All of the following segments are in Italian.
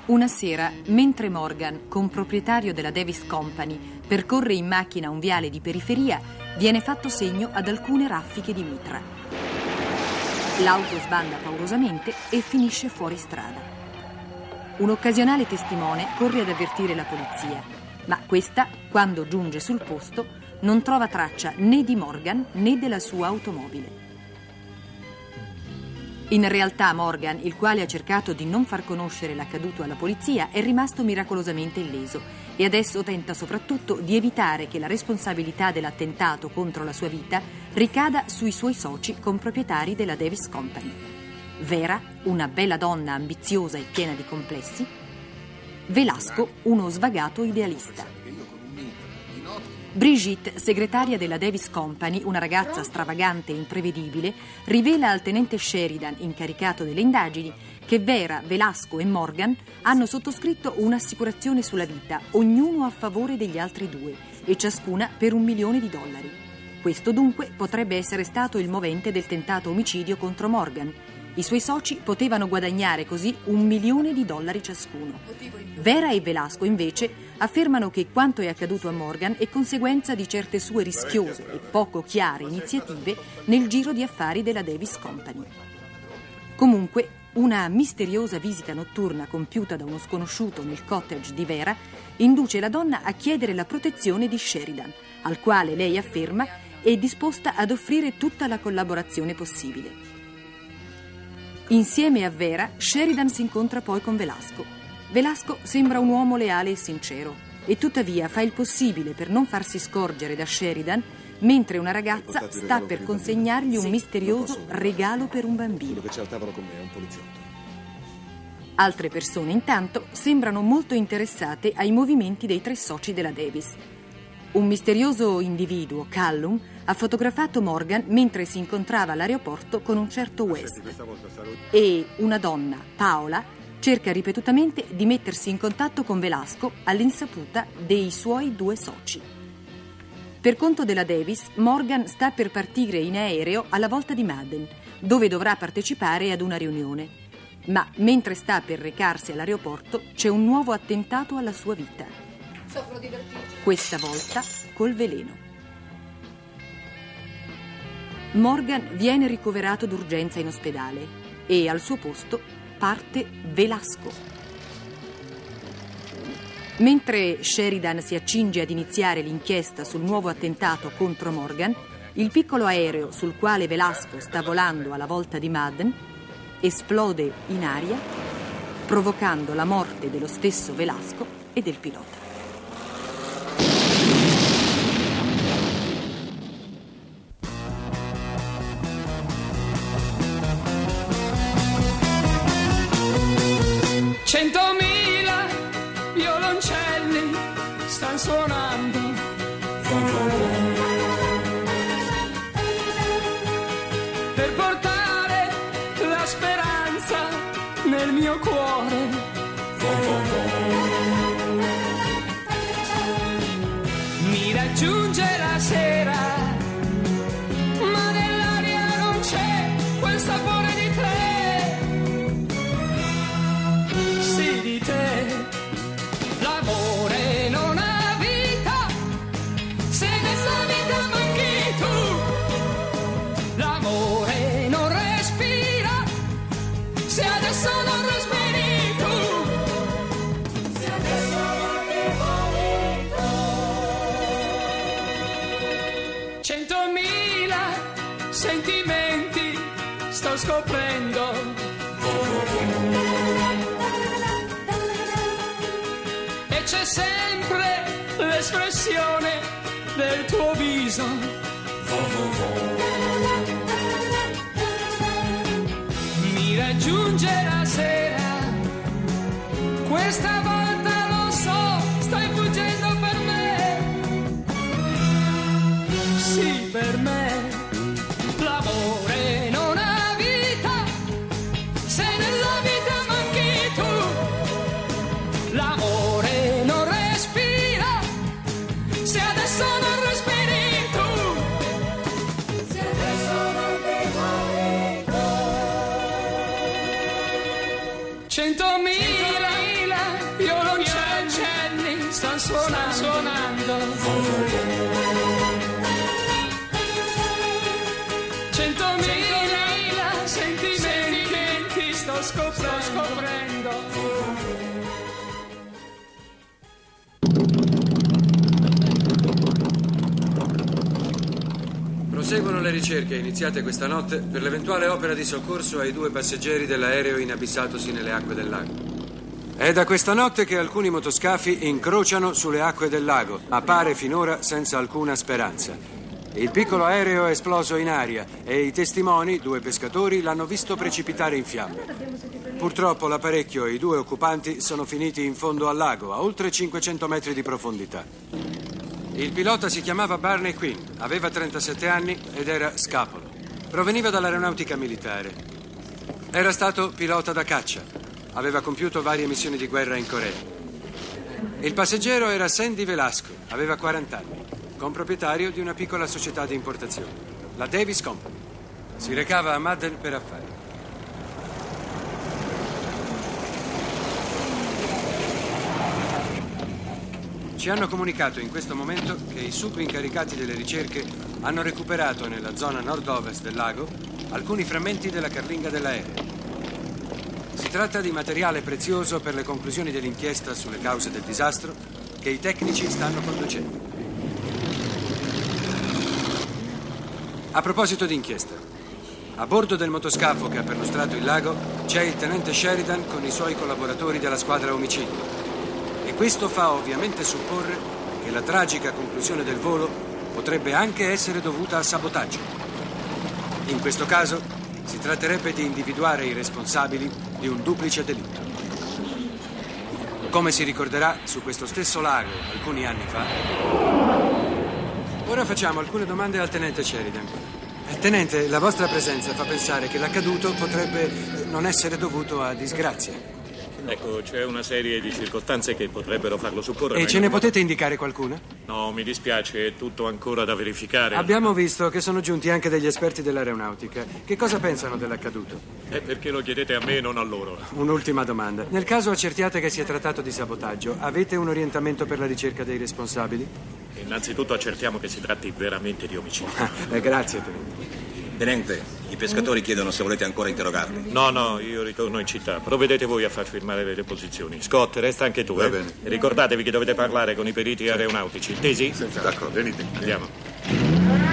Una sera, mentre Morgan, comproprietario della Davis Company, percorre in macchina un viale di periferia, viene fatto segno ad alcune raffiche di mitra. L'auto sbanda paurosamente e finisce fuori strada. Un occasionale testimone corre ad avvertire la polizia, ma questa, quando giunge sul posto, non trova traccia né di Morgan né della sua automobile. In realtà Morgan, il quale ha cercato di non far conoscere l'accaduto alla polizia, è rimasto miracolosamente illeso e adesso tenta soprattutto di evitare che la responsabilità dell'attentato contro la sua vita ricada sui suoi soci comproprietari della Davis Company. Vera, una bella donna ambiziosa e piena di complessi. Velasco, uno svagato idealista. Brigitte, segretaria della Davis Company, una ragazza stravagante e imprevedibile, rivela al tenente Sheridan, incaricato delle indagini, che Vera, Velasco e Morgan hanno sottoscritto un'assicurazione sulla vita, ognuno a favore degli altri due, e ciascuna per $1 milione. Questo dunque potrebbe essere stato il movente del tentato omicidio contro Morgan. I suoi soci potevano guadagnare così $1 milione ciascuno. Vera e Velasco invece affermano che quanto è accaduto a Morgan è conseguenza di certe sue rischiose e poco chiare iniziative nel giro di affari della Davis Company. Comunque, una misteriosa visita notturna compiuta da uno sconosciuto nel cottage di Vera induce la donna a chiedere la protezione di Sheridan, al quale lei afferma è disposta ad offrire tutta la collaborazione possibile. Insieme a Vera, Sheridan si incontra poi con Velasco. Velasco sembra un uomo leale e sincero e tuttavia fa il possibile per non farsi scorgere da Sheridan mentre una ragazza sta per consegnargli un misterioso regalo per un bambino. Altre persone intanto sembrano molto interessate ai movimenti dei 3 soci della Davis. Un misterioso individuo, Callum, ha fotografato Morgan mentre si incontrava all'aeroporto con un certo West e una donna, Paola, cerca ripetutamente di mettersi in contatto con Velasco all'insaputa dei suoi 2 soci. Per conto della Davis, Morgan sta per partire in aereo alla volta di Madden, dove dovrà partecipare ad una riunione. Ma mentre sta per recarsi all'aeroporto c'è un nuovo attentato alla sua vita. Soffro di vertigine. Questa volta col veleno. Morgan viene ricoverato d'urgenza in ospedale e al suo posto parte Velasco. Mentre Sheridan si accinge ad iniziare l'inchiesta sul nuovo attentato contro Morgan, il piccolo aereo sul quale Velasco sta volando alla volta di Madden esplode in aria, provocando la morte dello stesso Velasco e del pilota. Centomila violoncelli stanno suonando per portare la speranza nel mio cuore. Mi raggiunge la sera, ma nell'aria non c'è quel sapore di te. L'amore non ha vita, se nella vita manchi tu. L'amore non respira, se adesso non respiri tu. Se adesso non ti vuoi tu. 100.000 sentimenti sto scoprendo. C'è sempre l'espressione del tuo viso. Mi raggiunge la sera, questa volta lo so, stai fuggendo per me. Sì, per me. L'amore non ha vita, se nella vita manchi tu. L'amore se adesso non respiri tu. Se adesso non ti vuoi tu. 100.000 violoncelli stanno suonando. 100.000 sentimenti sto scoprendo. Proseguono le ricerche iniziate questa notte per l'eventuale opera di soccorso ai 2 passeggeri dell'aereo inabissatosi nelle acque del lago. È da questa notte che alcuni motoscafi incrociano sulle acque del lago, ma pare finora senza alcuna speranza. Il piccolo aereo è esploso in aria e i testimoni, 2 pescatori, l'hanno visto precipitare in fiamme. Purtroppo l'apparecchio e i 2 occupanti sono finiti in fondo al lago, a oltre 500 metri di profondità. Il pilota si chiamava Barney Quinn, aveva 37 anni ed era scapolo. Proveniva dall'aeronautica militare. Era stato pilota da caccia. Aveva compiuto varie missioni di guerra in Corea. Il passeggero era Sandy Velasco, aveva 40 anni, comproprietario di una piccola società di importazione, la Davis Company. Si recava a Madden per affari. Ci hanno comunicato in questo momento che i subincaricati delle ricerche hanno recuperato nella zona nord-ovest del lago alcuni frammenti della carlinga dell'aereo. Si tratta di materiale prezioso per le conclusioni dell'inchiesta sulle cause del disastro che i tecnici stanno conducendo. A proposito di inchiesta, a bordo del motoscafo che ha perlustrato il lago c'è il tenente Sheridan con i suoi collaboratori della squadra omicidio. E questo fa ovviamente supporre che la tragica conclusione del volo potrebbe anche essere dovuta a sabotaggio. In questo caso si tratterebbe di individuare i responsabili di un duplice delitto. Come si ricorderà, su questo stesso lago, alcuni anni fa... Ora facciamo alcune domande al tenente Sheridan. Tenente, la vostra presenza fa pensare che l'accaduto potrebbe non essere dovuto a disgrazia. Ecco, c'è una serie di circostanze che potrebbero farlo supporre. E ce ne potete indicare qualcuna? No, mi dispiace, è tutto ancora da verificare. Abbiamo visto che sono giunti anche degli esperti dell'aeronautica. Che cosa pensano dell'accaduto? È perché lo chiedete a me e non a loro. Un'ultima domanda. Nel caso accertiate che si è trattato di sabotaggio, avete un orientamento per la ricerca dei responsabili? Innanzitutto accertiamo che si tratti veramente di omicidio. Grazie, tenente. Tenente, i pescatori chiedono se volete ancora interrogarli. No, io ritorno in città. Provvedete voi a far firmare le deposizioni. Scott, resta anche tu, Va bene. E ricordatevi che dovete parlare con i periti aeronautici, intesi? D'accordo, venite. Andiamo.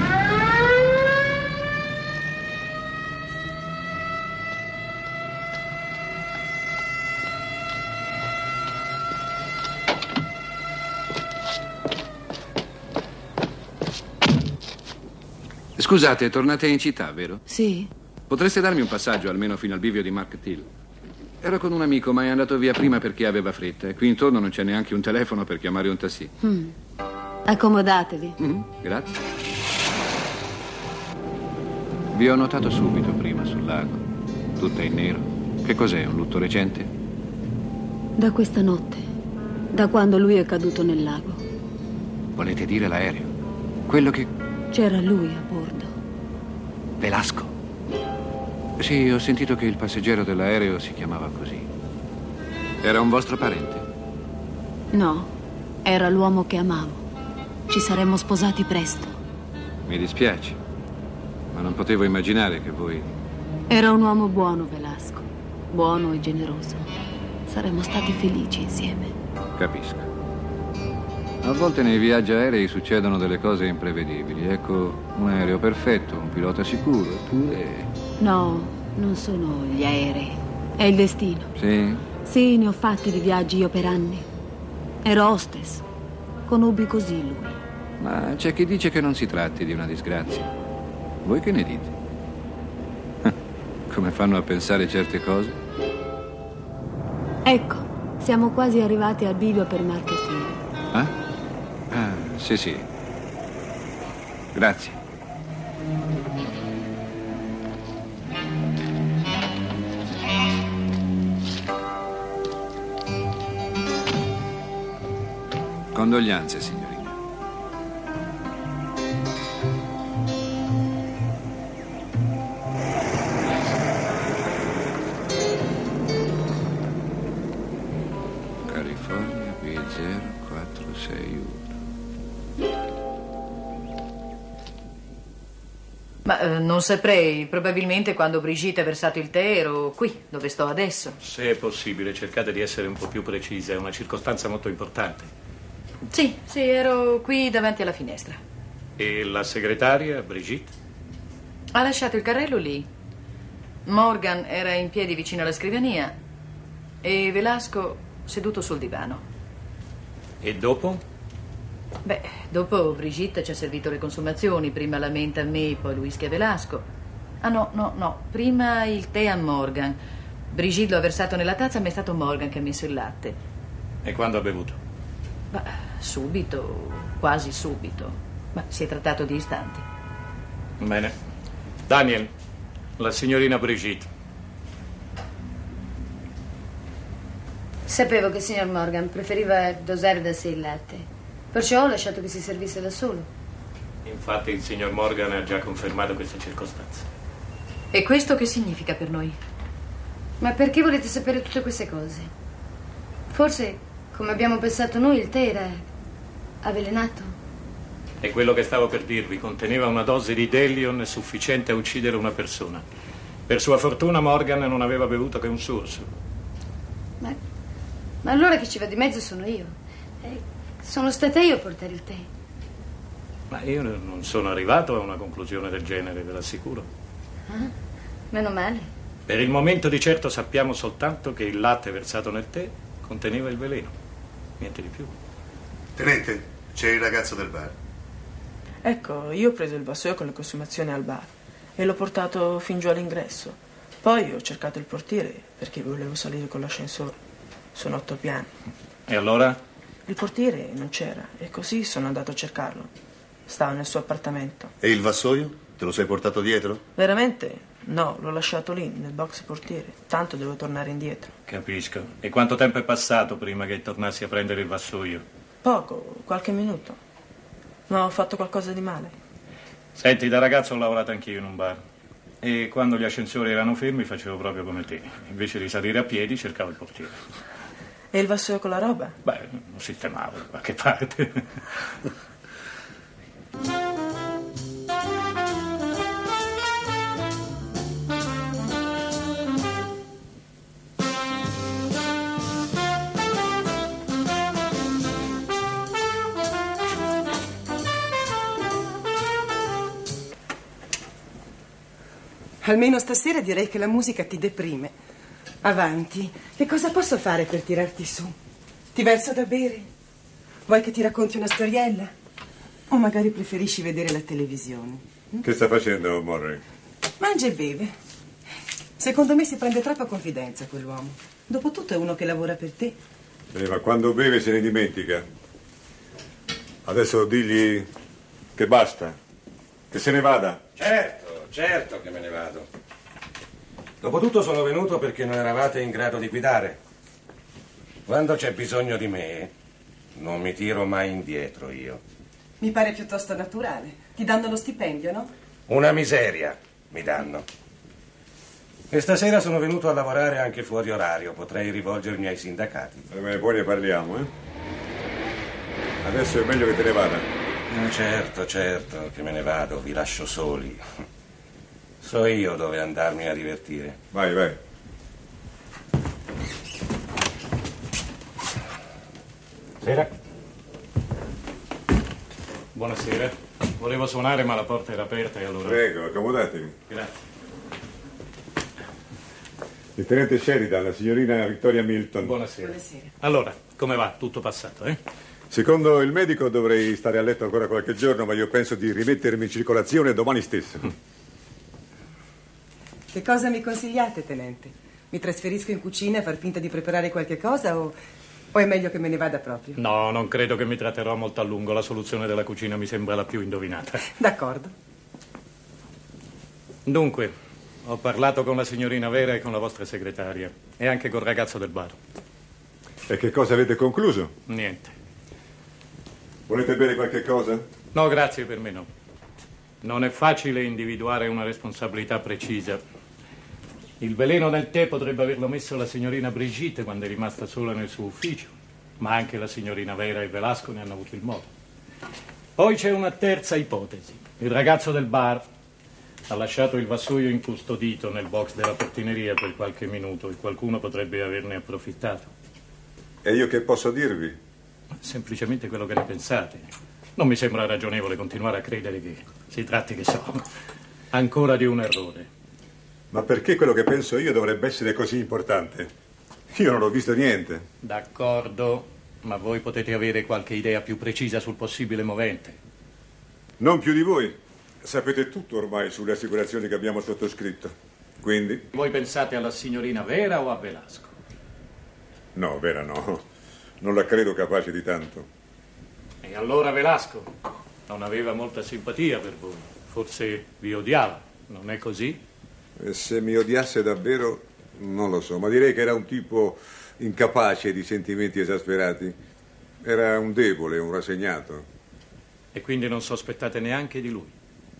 Scusate, tornate in città, vero? Sì. Potreste darmi un passaggio almeno fino al bivio di Mark Till? Ero con un amico, ma è andato via prima perché aveva fretta. E qui intorno non c'è neanche un telefono per chiamare un taxi. Accomodatevi. Grazie. Vi ho notato subito prima sul lago. Tutta in nero. Che cos'è, un lutto recente? Da questa notte. Da quando lui è caduto nel lago. Volete dire l'aereo? Quello che... C'era lui a bordo. Velasco? Sì, ho sentito che il passeggero dell'aereo si chiamava così. Era un vostro parente? No, era l'uomo che amavo. Ci saremmo sposati presto. Mi dispiace, ma non potevo immaginare che voi... Era un uomo buono, Velasco. Buono e generoso. Saremmo stati felici insieme. Capisco. A volte nei viaggi aerei succedono delle cose imprevedibili. Ecco, un aereo perfetto, un pilota sicuro, eppure... No, non sono gli aerei. È il destino. Sì? Sì, ne ho fatti di viaggi io per anni. Ero hostess. Conobbi così lui. Ma c'è chi dice che non si tratti di una disgrazia. Voi che ne dite? Come fanno a pensare certe cose? Ecco, siamo quasi arrivati al bivio per Marketing. Ah? Ah, sì. Grazie. Condoglianze, signorina. Cari 461. Ma non saprei, probabilmente quando Brigitte ha versato il tè ero qui, dove sto adesso. Se è possibile, cercate di essere un po' più precisa, è una circostanza molto importante. Sì, ero qui davanti alla finestra. E la segretaria, Brigitte? Ha lasciato il carrello lì. Morgan era in piedi vicino alla scrivania e Velasco seduto sul divano. E dopo? Beh, dopo Brigitte ci ha servito le consumazioni, prima la menta a me, poi il whisky a Velasco. Ah no, prima il tè a Morgan. Brigitte lo ha versato nella tazza, ma è stato Morgan che ha messo il latte. E quando ha bevuto? Ma subito, quasi subito. Ma si è trattato di istanti. Bene. Daniel, la signorina Brigitte. Sapevo che il signor Morgan preferiva dosare da sé il latte. Perciò ho lasciato che si servisse da solo. Infatti il signor Morgan ha già confermato questa circostanza. E questo che significa per noi? Ma perché volete sapere tutte queste cose? Forse, come abbiamo pensato noi, il tè era avvelenato. E quello che stavo per dirvi, conteneva una dose di Delion sufficiente a uccidere una persona. Per sua fortuna Morgan non aveva bevuto che un sorso. Ma allora chi ci va di mezzo sono io. Sono stata io a portare il tè. Ma io non sono arrivato a una conclusione del genere, ve l'assicuro. Ah, meno male. Per il momento di certo sappiamo soltanto che il latte versato nel tè conteneva il veleno. Niente di più. Tenente, c'è il ragazzo del bar. Ecco, io ho preso il vassoio con le consumazioni al bar e l'ho portato fin giù all'ingresso. Poi ho cercato il portiere perché volevo salire con l'ascensore. Sono 8 piani. E allora? Il portiere non c'era e così sono andato a cercarlo. Stava nel suo appartamento. E il vassoio? Te lo sei portato dietro? Veramente? No, l'ho lasciato lì, nel box portiere. Tanto devo tornare indietro. Capisco. E quanto tempo è passato prima che tornassi a prendere il vassoio? Poco, qualche minuto. Ma ho fatto qualcosa di male. Senti, da ragazzo ho lavorato anch'io in un bar. E quando gli ascensori erano fermi facevo proprio come te. Invece di salire a piedi cercavo il portiere. E il vassoio con la roba? Beh, lo sistemavo da qualche parte. Almeno stasera direi che la musica ti deprime. Avanti, che cosa posso fare per tirarti su? Ti verso da bere? Vuoi che ti racconti una storiella? O magari preferisci vedere la televisione? Che sta facendo, Morray? Mangia e beve. Secondo me si prende troppa confidenza quell'uomo. Dopotutto è uno che lavora per te. Ma quando beve se ne dimentica. Adesso digli che basta, che se ne vada. Certo che me ne vado. Dopotutto sono venuto perché non eravate in grado di guidare. Quando c'è bisogno di me, non mi tiro mai indietro io. Mi pare piuttosto naturale. Ti danno lo stipendio, no? Una miseria mi danno. E stasera sono venuto a lavorare anche fuori orario. Potrei rivolgermi ai sindacati. Poi ne parliamo, eh? Adesso è meglio che te ne vada. Certo che me ne vado. Vi lascio soli. So io dove andarmi a divertire. Vai. Sera. Buonasera. Volevo suonare ma la porta era aperta e allora... Prego, accomodatevi. Grazie. Il tenente Sheridan, la signorina Victoria Milton. Buonasera. Allora, come va? Tutto passato, eh? Secondo il medico dovrei stare a letto ancora qualche giorno, ma io penso di rimettermi in circolazione domani stesso. Che cosa mi consigliate, tenente? Mi trasferisco in cucina a far finta di preparare qualche cosa o è meglio che me ne vada proprio? No, non credo che mi tratterò molto a lungo. La soluzione della cucina mi sembra la più indovinata. D'accordo. Dunque, ho parlato con la signorina Vera e con la vostra segretaria e anche col ragazzo del bar. E che cosa avete concluso? Niente. Volete bere qualche cosa? No, grazie, per me no. Non è facile individuare una responsabilità precisa. Il veleno nel tè potrebbe averlo messo la signorina Brigitte quando è rimasta sola nel suo ufficio. ma anche la signorina Vera e Velasco ne hanno avuto il modo. Poi c'è una terza ipotesi. Il ragazzo del bar ha lasciato il vassoio incustodito nel box della portineria per qualche minuto e qualcuno potrebbe averne approfittato. E io che posso dirvi? Semplicemente quello che ne pensate. Non mi sembra ragionevole continuare a credere che si tratti, che so, ancora di un errore. Ma perché quello che penso io dovrebbe essere così importante? Io non ho visto niente. D'accordo, ma voi potete avere qualche idea più precisa sul possibile movente. Non più di voi. Sapete tutto ormai sulle assicurazioni che abbiamo sottoscritto. Quindi? Voi pensate alla signorina Vera o a Velasco? No, Vera no. Non la credo capace di tanto. E allora Velasco non aveva molta simpatia per voi. Forse vi odiava, non è così? E se mi odiasse davvero, non lo so, ma direi che era un tipo incapace di sentimenti esasperati. Era un debole, un rassegnato. E quindi non sospettate neanche di lui?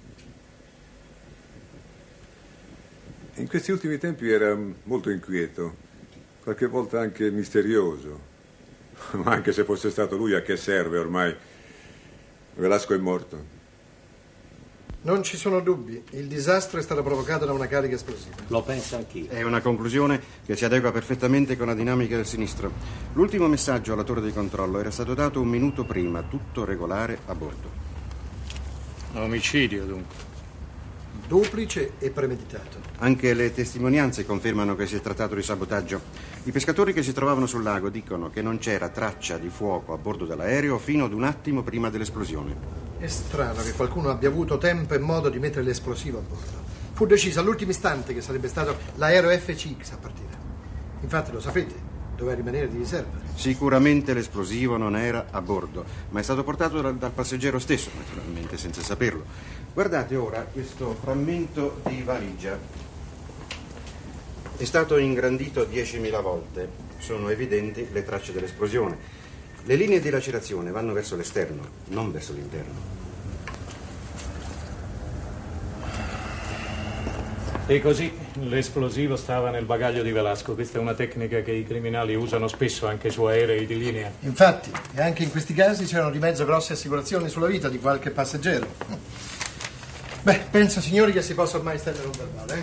In questi ultimi tempi era molto inquieto, qualche volta anche misterioso. Ma anche se fosse stato lui, a che serve ormai? Velasco è morto. Non ci sono dubbi, il disastro è stato provocato da una carica esplosiva. Lo pensa anch'io. È una conclusione che si adegua perfettamente con la dinamica del sinistro. L'ultimo messaggio alla torre di controllo era stato dato 1 minuto prima, tutto regolare a bordo. Omicidio, dunque. Duplice e premeditato. Anche le testimonianze confermano che si è trattato di sabotaggio. I pescatori che si trovavano sul lago dicono che non c'era traccia di fuoco a bordo dell'aereo fino ad un attimo prima dell'esplosione. È strano che qualcuno abbia avuto tempo e modo di mettere l'esplosivo a bordo. Fu deciso all'ultimo istante che sarebbe stato l'aereo FCX a partire. Infatti, lo sapete, doveva rimanere di riserva. Sicuramente l'esplosivo non era a bordo, ma è stato portato dal passeggero stesso, naturalmente, senza saperlo. Guardate ora questo frammento di valigia. È stato ingrandito 10.000 volte. Sono evidenti le tracce dell'esplosione. Le linee di lacerazione vanno verso l'esterno, non verso l'interno. E così l'esplosivo stava nel bagaglio di Velasco. Questa è una tecnica che i criminali usano spesso anche su aerei di linea. Infatti, e anche in questi casi c'erano di mezzo grosse assicurazioni sulla vita di qualche passeggero. Beh, penso, signori, che si possa ormai stendere un verbale,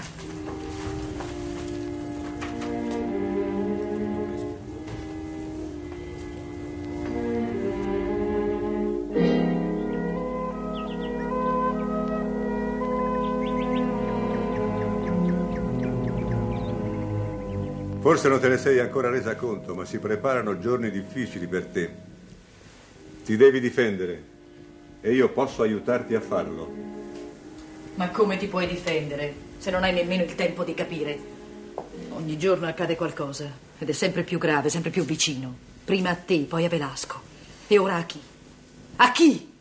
Forse non te ne sei ancora resa conto, ma si preparano giorni difficili per te. Ti devi difendere e io posso aiutarti a farlo. Ma come ti puoi difendere se non hai nemmeno il tempo di capire? Ogni giorno accade qualcosa ed è sempre più grave, sempre più vicino. Prima a te, poi a Velasco. E ora a chi? A chi?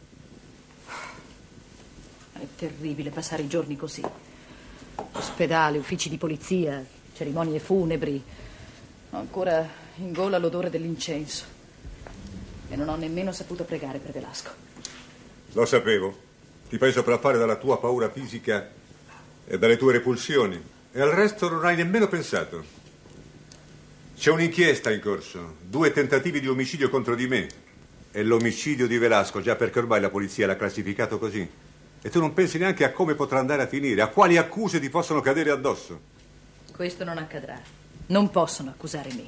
È terribile passare i giorni così. Ospedale, uffici di polizia, cerimonie funebri. Ho ancora in gola l'odore dell'incenso. E non ho nemmeno saputo pregare per Velasco. Lo sapevo. Ti fai sopraffare dalla tua paura fisica e dalle tue repulsioni. E al resto non hai nemmeno pensato. C'è un'inchiesta in corso. 2 tentativi di omicidio contro di me. E l'omicidio di Velasco, già perché ormai la polizia l'ha classificato così. E tu non pensi neanche a come potrà andare a finire, a quali accuse ti possono cadere addosso. Questo non accadrà. Non possono accusare me.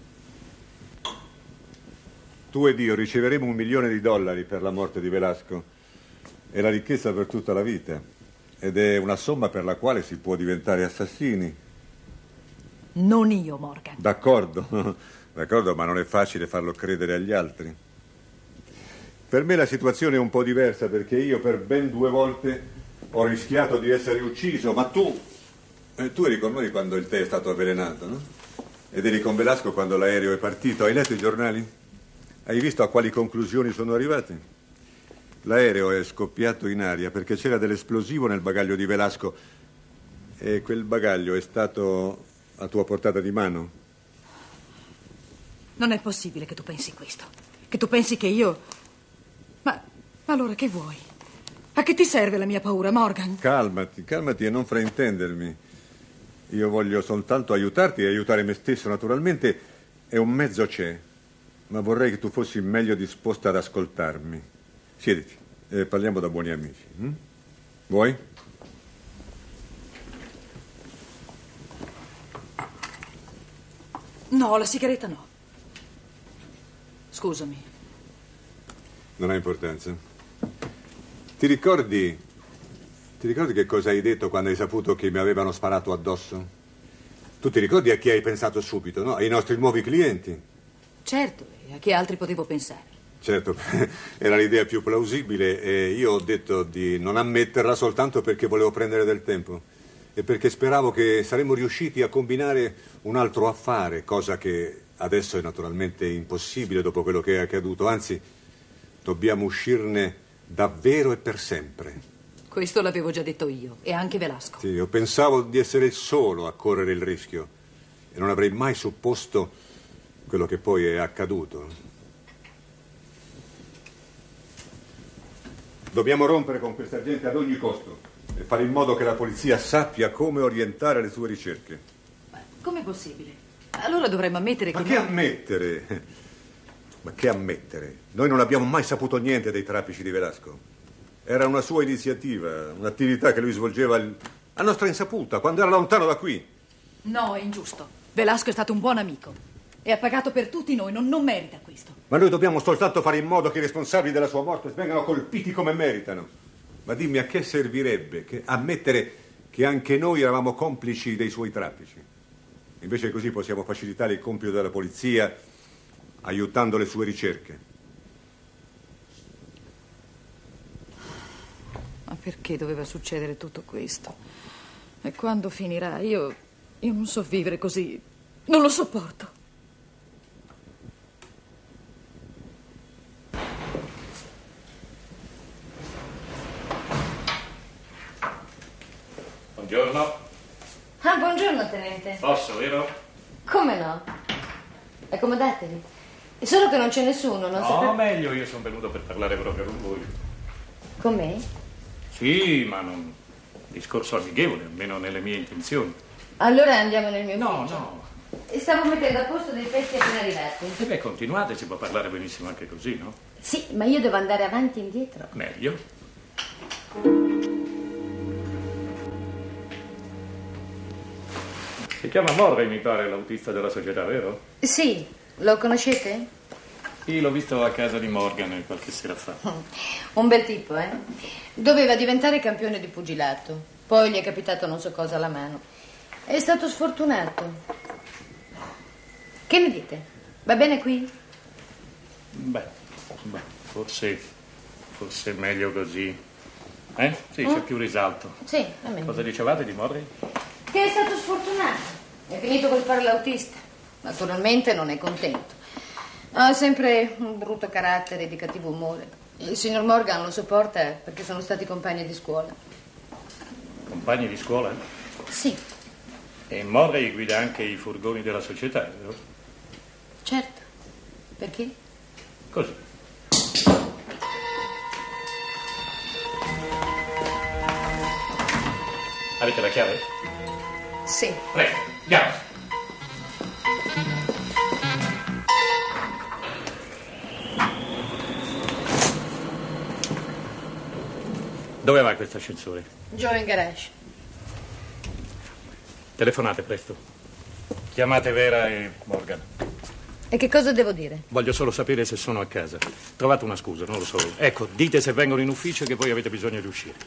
Tu ed io riceveremo $1 milione per la morte di Velasco. È la ricchezza per tutta la vita. Ed è una somma per la quale si può diventare assassini. Non io, Morgan. D'accordo, d'accordo, ma non è facile farlo credere agli altri. Per me la situazione è un po' diversa perché io per ben 2 volte ho rischiato di essere ucciso, ma tu eri con noi quando il tè è stato avvelenato, no? Ed eri con Velasco quando l'aereo è partito. Hai letto i giornali? Hai visto a quali conclusioni sono arrivati? L'aereo è scoppiato in aria perché c'era dell'esplosivo nel bagaglio di Velasco e quel bagaglio è stato a tua portata di mano. Non è possibile che tu pensi questo. Che tu pensi che io... Ma allora che vuoi? A che ti serve la mia paura, Morgan? Calmati e non fraintendermi. Io voglio soltanto aiutarti e aiutare me stesso, naturalmente. E un mezzo c'è. ma vorrei che tu fossi meglio disposta ad ascoltarmi. Siediti e parliamo da buoni amici. Vuoi? No, la sigaretta no. Scusami. Non ha importanza. Ti ricordi che cosa hai detto quando hai saputo che mi avevano sparato addosso? Tu ti ricordi a chi hai pensato subito, no? Ai nostri nuovi clienti. Certo, e a chi altri potevo pensare? Certo, era l'idea più plausibile e io ho detto di non ammetterla soltanto perché volevo prendere del tempo e perché speravo che saremmo riusciti a combinare un altro affare, cosa che adesso è naturalmente impossibile dopo quello che è accaduto, anzi dobbiamo uscirne davvero e per sempre. Questo l'avevo già detto io, e anche Velasco. Sì, io pensavo di essere il solo a correre il rischio e non avrei mai supposto quello che poi è accaduto. Dobbiamo rompere con questa gente ad ogni costo e fare in modo che la polizia sappia come orientare le sue ricerche. Com'è possibile? Allora dovremmo ammettere che... Ma che ammettere? Ma che ammettere? Noi non abbiamo mai saputo niente dei traffici di Velasco. Era una sua iniziativa, un'attività che lui svolgeva a nostra insaputa, quando era lontano da qui. No, è ingiusto. Velasco è stato un buon amico e ha pagato per tutti noi, non merita questo. Ma noi dobbiamo soltanto fare in modo che i responsabili della sua morte vengano colpiti come meritano. Ma dimmi, a che servirebbe ammettere che anche noi eravamo complici dei suoi traffici? Invece così possiamo facilitare il compito della polizia aiutando le sue ricerche. Ma perché doveva succedere tutto questo? E quando finirà? Io non so vivere così. Non lo sopporto. Buongiorno. Ah, buongiorno, tenente. Posso, vero? Come no? Accomodatevi. È solo che non c'è nessuno, non No, meglio, io sono venuto per parlare proprio con voi. Con me? Sì, ma non... discorso amichevole, almeno nelle mie intenzioni. Allora andiamo nel mio ufficio. No. E stavo mettendo a posto dei pezzi appena arrivati. E beh, continuate, si può parlare benissimo anche così, no? Sì, ma io devo andare avanti e indietro. Meglio. Si chiama Morray, mi pare, l'autista della società, vero? Sì, lo conoscete? Sì, l'ho visto a casa di Morgan qualche sera fa. Un bel tipo, eh? Doveva diventare campione di pugilato. Poi gli è capitato non so cosa alla mano. È stato sfortunato. Che ne dite? Va bene qui? Beh, forse è meglio così. Sì, c'è più risalto. Sì, va bene. Cosa dicevate di Morray? Che è stato sfortunato. È finito col fare l'autista. Naturalmente non è contento. Ha sempre un brutto carattere di cattivo umore. Il signor Morgan lo sopporta perché sono stati compagni di scuola. Compagni di scuola? Sì. E Morray guida anche i furgoni della società, vero? Certo. Perché? Così. Avete la chiave? Sì. Prego, andiamo. Dove va questo ascensore? Giù in garage. Telefonate presto. Chiamate Vera e Morgan. E che cosa devo dire? Voglio solo sapere se sono a casa. Trovate una scusa, non lo so. Ecco, dite se vengono in ufficio e che voi avete bisogno di uscire.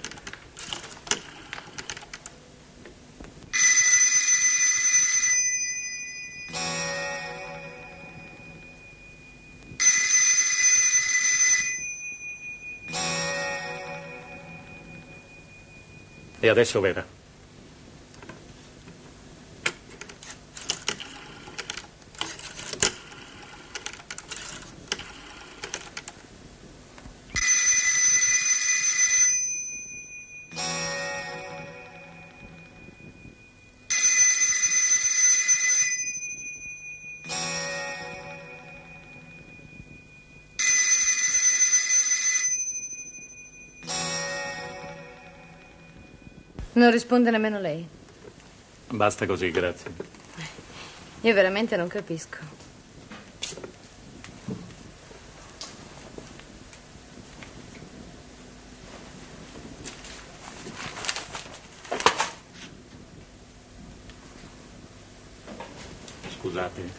E adesso Vera. Non risponde nemmeno lei. Basta così, grazie. Io veramente non capisco. scusate.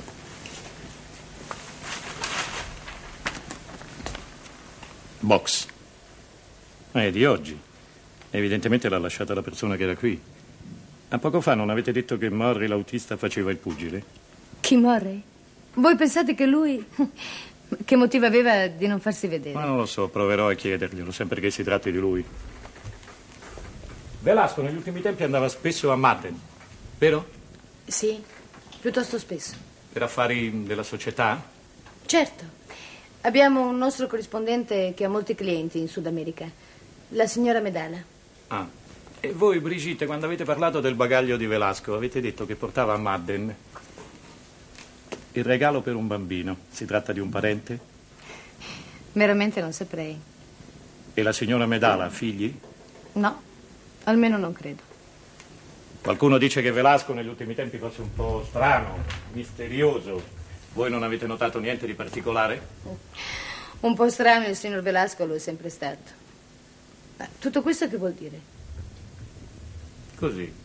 Box. È di oggi. Evidentemente l'ha lasciata la persona che era qui. A poco fa non avete detto che Morri, l'autista, faceva il pugile? Chi Morri? Voi pensate che lui... Che motivo aveva di non farsi vedere? Ma non lo so, proverò a chiederglielo, sempre che si tratti di lui. Velasco negli ultimi tempi andava spesso a Madden, vero? Sì, piuttosto spesso. Per affari della società? Certo. Abbiamo un nostro corrispondente che ha molti clienti in Sud America, la signora Medala. Ah. E voi, Brigitte, quando avete parlato del bagaglio di Velasco, avete detto che portava a Madden il regalo per un bambino. Si tratta di un parente? Meramente non saprei. E la signora Medala ha figli? No, almeno non credo. Qualcuno dice che Velasco negli ultimi tempi fosse un po' strano, misterioso. Voi non avete notato niente di particolare? Un po' strano il signor Velasco lo è sempre stato. Ma tutto questo che vuol dire? Così.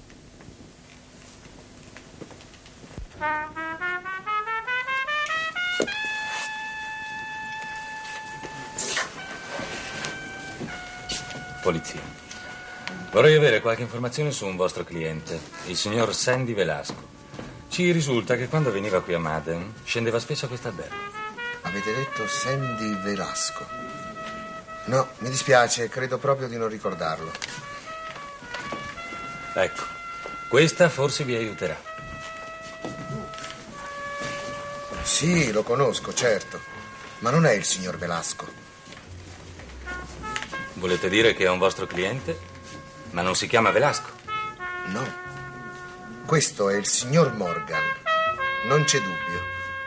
Polizia. Vorrei avere qualche informazione su un vostro cliente, il signor Sandy Velasco. Ci risulta che quando veniva qui a Madden scendeva spesso a quest'albergo. Avete detto Sandy Velasco? No, mi dispiace, credo proprio di non ricordarlo. Ecco, questa forse vi aiuterà. Sì, lo conosco, certo, ma non è il signor Velasco. Volete dire che è un vostro cliente, ma non si chiama Velasco? No, questo è il signor Morgan, non c'è dubbio.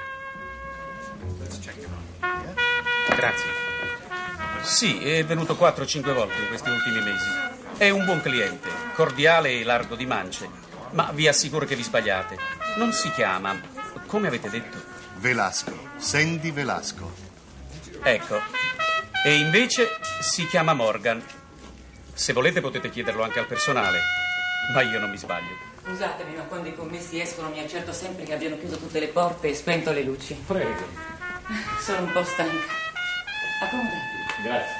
Grazie. Sì, è venuto 4 o 5 volte in questi ultimi mesi. È un buon cliente, cordiale e largo di mance, ma vi assicuro che vi sbagliate. Non si chiama, come avete detto? Velasco, Sandy Velasco. Ecco, e invece si chiama Morgan. Se volete potete chiederlo anche al personale, ma io non mi sbaglio. Scusatemi, ma quando i commessi escono mi accerto sempre che abbiano chiuso tutte le porte e spento le luci. Prego. Sono un po' stanca. Accomodate. Grazie.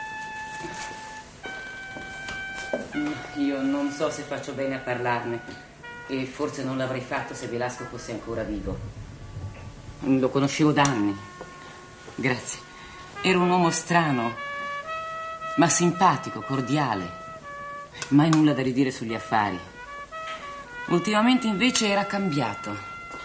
Io non so se faccio bene a parlarne e forse non l'avrei fatto se Velasco fosse ancora vivo. Lo conoscevo da anni. Grazie. Era un uomo strano, ma simpatico, cordiale. Mai nulla da ridire sugli affari. Ultimamente invece era cambiato.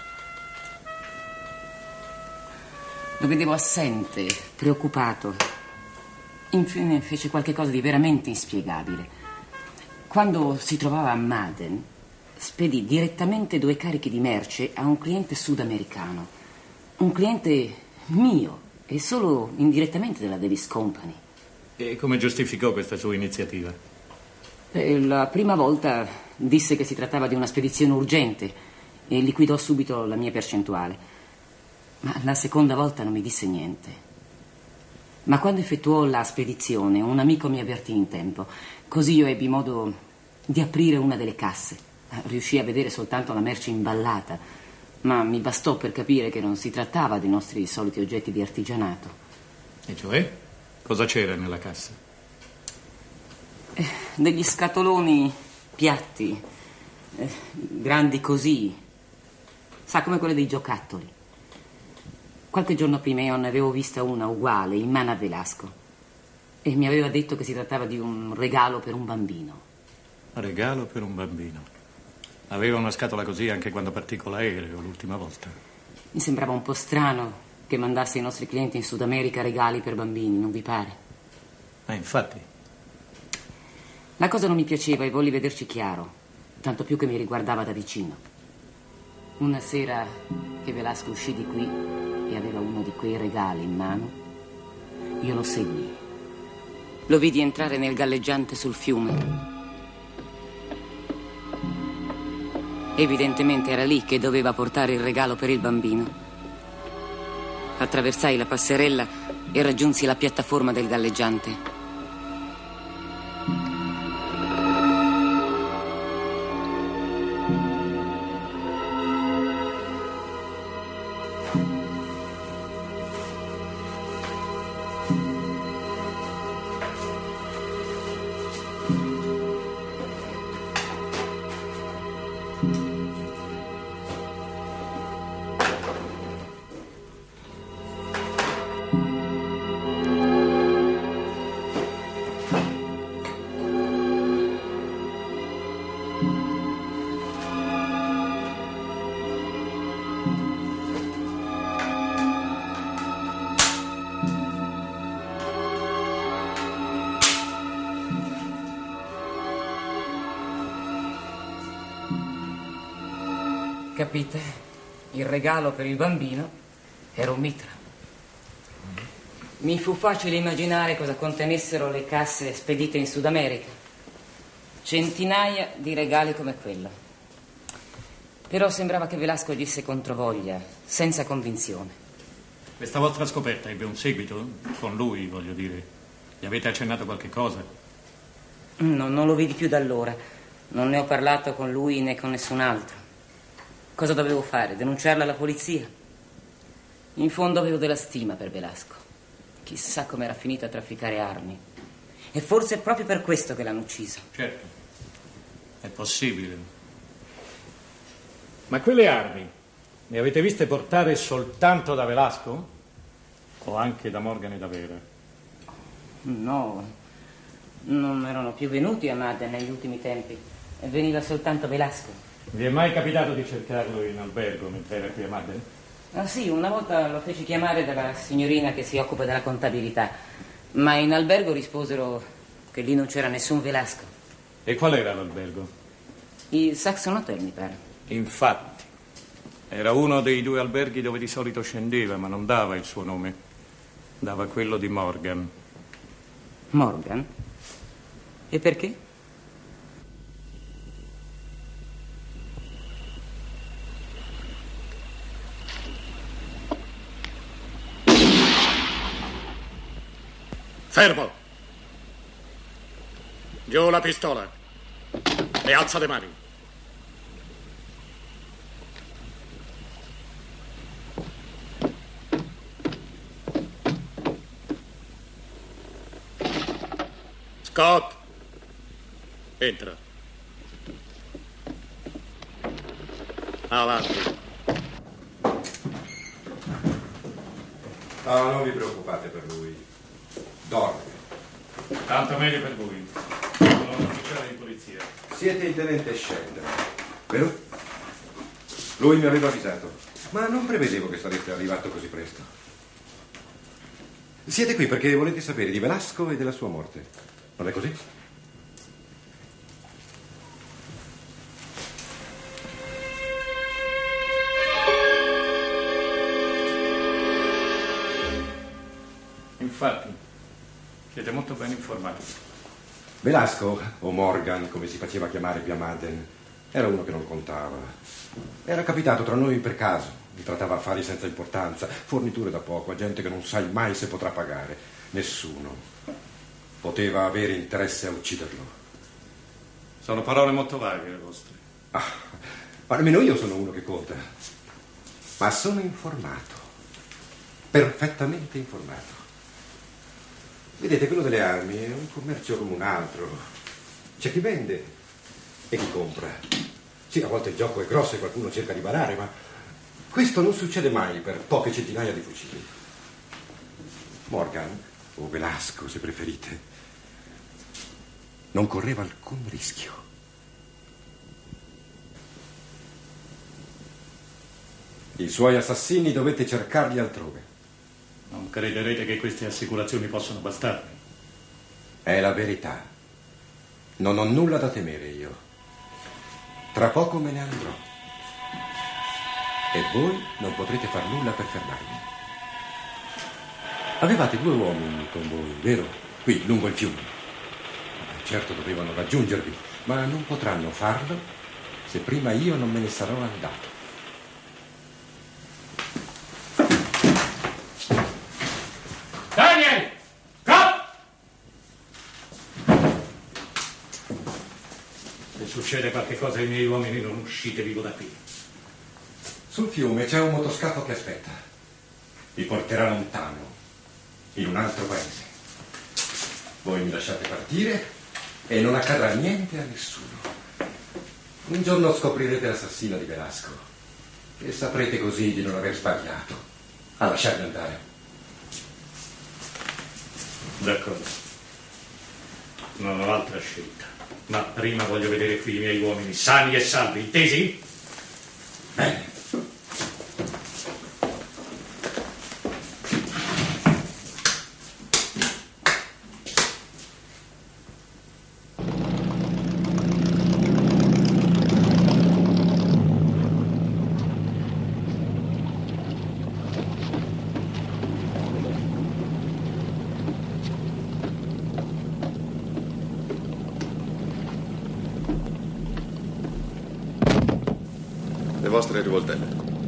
Lo vedevo assente, preoccupato. Infine fece qualche cosa di veramente inspiegabile. Quando si trovava a Madden, spedì direttamente 2 carichi di merce a un cliente sudamericano. Un cliente mio e solo indirettamente della Davis Company. E come giustificò questa sua iniziativa? La prima volta disse che si trattava di una spedizione urgente e liquidò subito la mia percentuale. Ma la seconda volta non mi disse niente. Ma quando effettuò la spedizione, un amico mi avvertì in tempo. Così io ebbi modo di aprire una delle casse. Riuscii a vedere soltanto la merce imballata, ma mi bastò per capire che non si trattava dei nostri soliti oggetti di artigianato. E cioè? Cosa c'era nella cassa? Degli scatoloni piatti, grandi così, sa, come quelle dei giocattoli. Qualche giorno prima io ne avevo vista una uguale in mano a Velasco e mi aveva detto che si trattava di un regalo per un bambino. Regalo per un bambino? Aveva una scatola così anche quando partì con l'aereo l'ultima volta? Mi sembrava un po' strano che mandasse ai nostri clienti in Sud America regali per bambini, non vi pare? Infatti. La cosa non mi piaceva e volli vederci chiaro, tanto più che mi riguardava da vicino. Una sera che Velasco uscì di qui e aveva uno di quei regali in mano, io lo seguii. Lo vidi entrare nel galleggiante sul fiume. Evidentemente era lì che doveva portare il regalo per il bambino. Attraversai la passerella e raggiunsi la piattaforma del galleggiante. Capite? Il regalo per il bambino era un mitra. Mi fu facile immaginare cosa contenessero le casse spedite in Sud America. Centinaia di regali come quello. Però sembrava che Velasco agisse controvoglia, senza convinzione. Questa vostra scoperta ebbe un seguito? Con lui, voglio dire. Gli avete accennato qualche cosa? No, non lo vidi più da allora. Non ne ho parlato con lui né con nessun altro. Cosa dovevo fare? Denunciarla alla polizia? In fondo avevo della stima per Velasco. Chissà come era finito a trafficare armi. E forse è proprio per questo che l'hanno ucciso. Certo, è possibile. Ma quelle armi le avete viste portare soltanto da Velasco? O anche da Morgan e da Vera? No, non erano più venuti a Madden negli ultimi tempi. Veniva soltanto Velasco. Vi è mai capitato di cercarlo in albergo mentre era qui a Madden? Ah sì, una volta lo feci chiamare dalla signorina che si occupa della contabilità, ma in albergo risposero che lì non c'era nessun Velasco. E qual era l'albergo? Il Saxon Hotel, mi pare. Infatti, era uno dei due alberghi dove di solito scendeva, ma non dava il suo nome. Dava quello di Morgan. Morgan? E perché? Fermo! Giù la pistola e alza le mani. Scott, entra. Avanti. Ah, non vi preoccupate per lui. Dorme. Tanto meglio per voi. Sono un ufficiale di polizia. Siete il tenente Sheldon, vero? Lui mi aveva avvisato, ma non prevedevo che sareste arrivato così presto. Siete qui perché volete sapere di Velasco e della sua morte, non è così? Infatti, siete molto ben informati. Velasco, o Morgan, come si faceva chiamare qui a Madden, era uno che non contava. Era capitato tra noi per caso. Mi trattava affari senza importanza, forniture da poco, a gente che non sai mai se potrà pagare. Nessuno poteva avere interesse a ucciderlo. Sono parole molto vaghe le vostre. Ah, ma nemmeno io sono uno che conta. Ma sono informato. Perfettamente informato. Vedete, quello delle armi è un commercio come un altro. C'è chi vende e chi compra. Sì, a volte il gioco è grosso e qualcuno cerca di barare, ma questo non succede mai per poche centinaia di fucili. Morgan, o Velasco se preferite, non correva alcun rischio. I suoi assassini dovete cercarli altrove. Non crederete che queste assicurazioni possano bastarmi? È la verità. Non ho nulla da temere io. Tra poco me ne andrò. E voi non potrete far nulla per fermarmi. Avevate 2 uomini con voi, vero? Qui, lungo il fiume. Certo dovevano raggiungervi, ma non potranno farlo se prima io non me ne sarò andato. Daniel! Cap! Se succede qualche cosa ai miei uomini, non uscite vivo da qui. Sul fiume c'è un motoscafo che aspetta. Vi porterà lontano, in un altro paese. Voi mi lasciate partire e non accadrà niente a nessuno. Un giorno scoprirete l'assassino di Velasco e saprete così di non aver sbagliato a lasciarmi andare. D'accordo. Non ho altra scelta. Ma prima voglio vedere qui i miei uomini sani e salvi, intesi? Bene. vostre rivoltelle.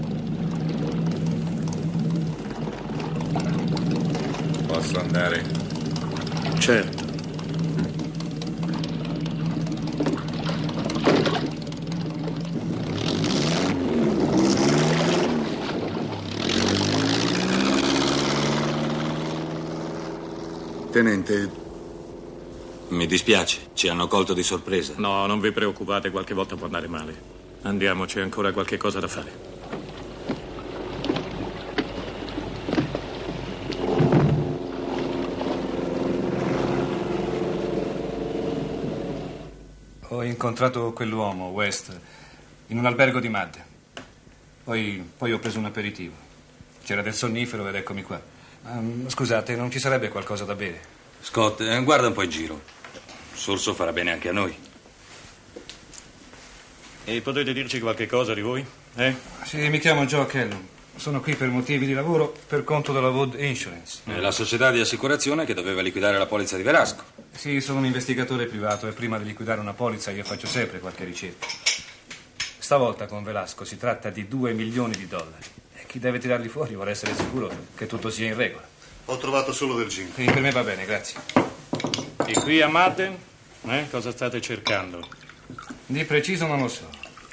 Posso andare? Certo. Tenente, mi dispiace, ci hanno colto di sorpresa. No, non vi preoccupate, qualche volta può andare male. Andiamo, c'è ancora qualche cosa da fare. Ho incontrato quell'uomo, West, in un albergo di Madden. Poi ho preso un aperitivo. C'era del sonnifero ed eccomi qua. Scusate, non ci sarebbe qualcosa da bere? Scott, guarda un po' in giro. Sorso farà bene anche a noi. E potete dirci qualche cosa di voi? Sì, mi chiamo Joe Kellum. Sono qui per motivi di lavoro per conto della Wood Insurance. È la società di assicurazione che doveva liquidare la polizza di Velasco. Sì, sono un investigatore privato e prima di liquidare una polizza io faccio sempre qualche ricerca. Stavolta con Velasco si tratta di $2 milioni. E chi deve tirarli fuori vuole essere sicuro che tutto sia in regola. Ho trovato solo del gin. Sì, per me va bene, grazie. E qui a Madden? Cosa state cercando? Di preciso non lo so.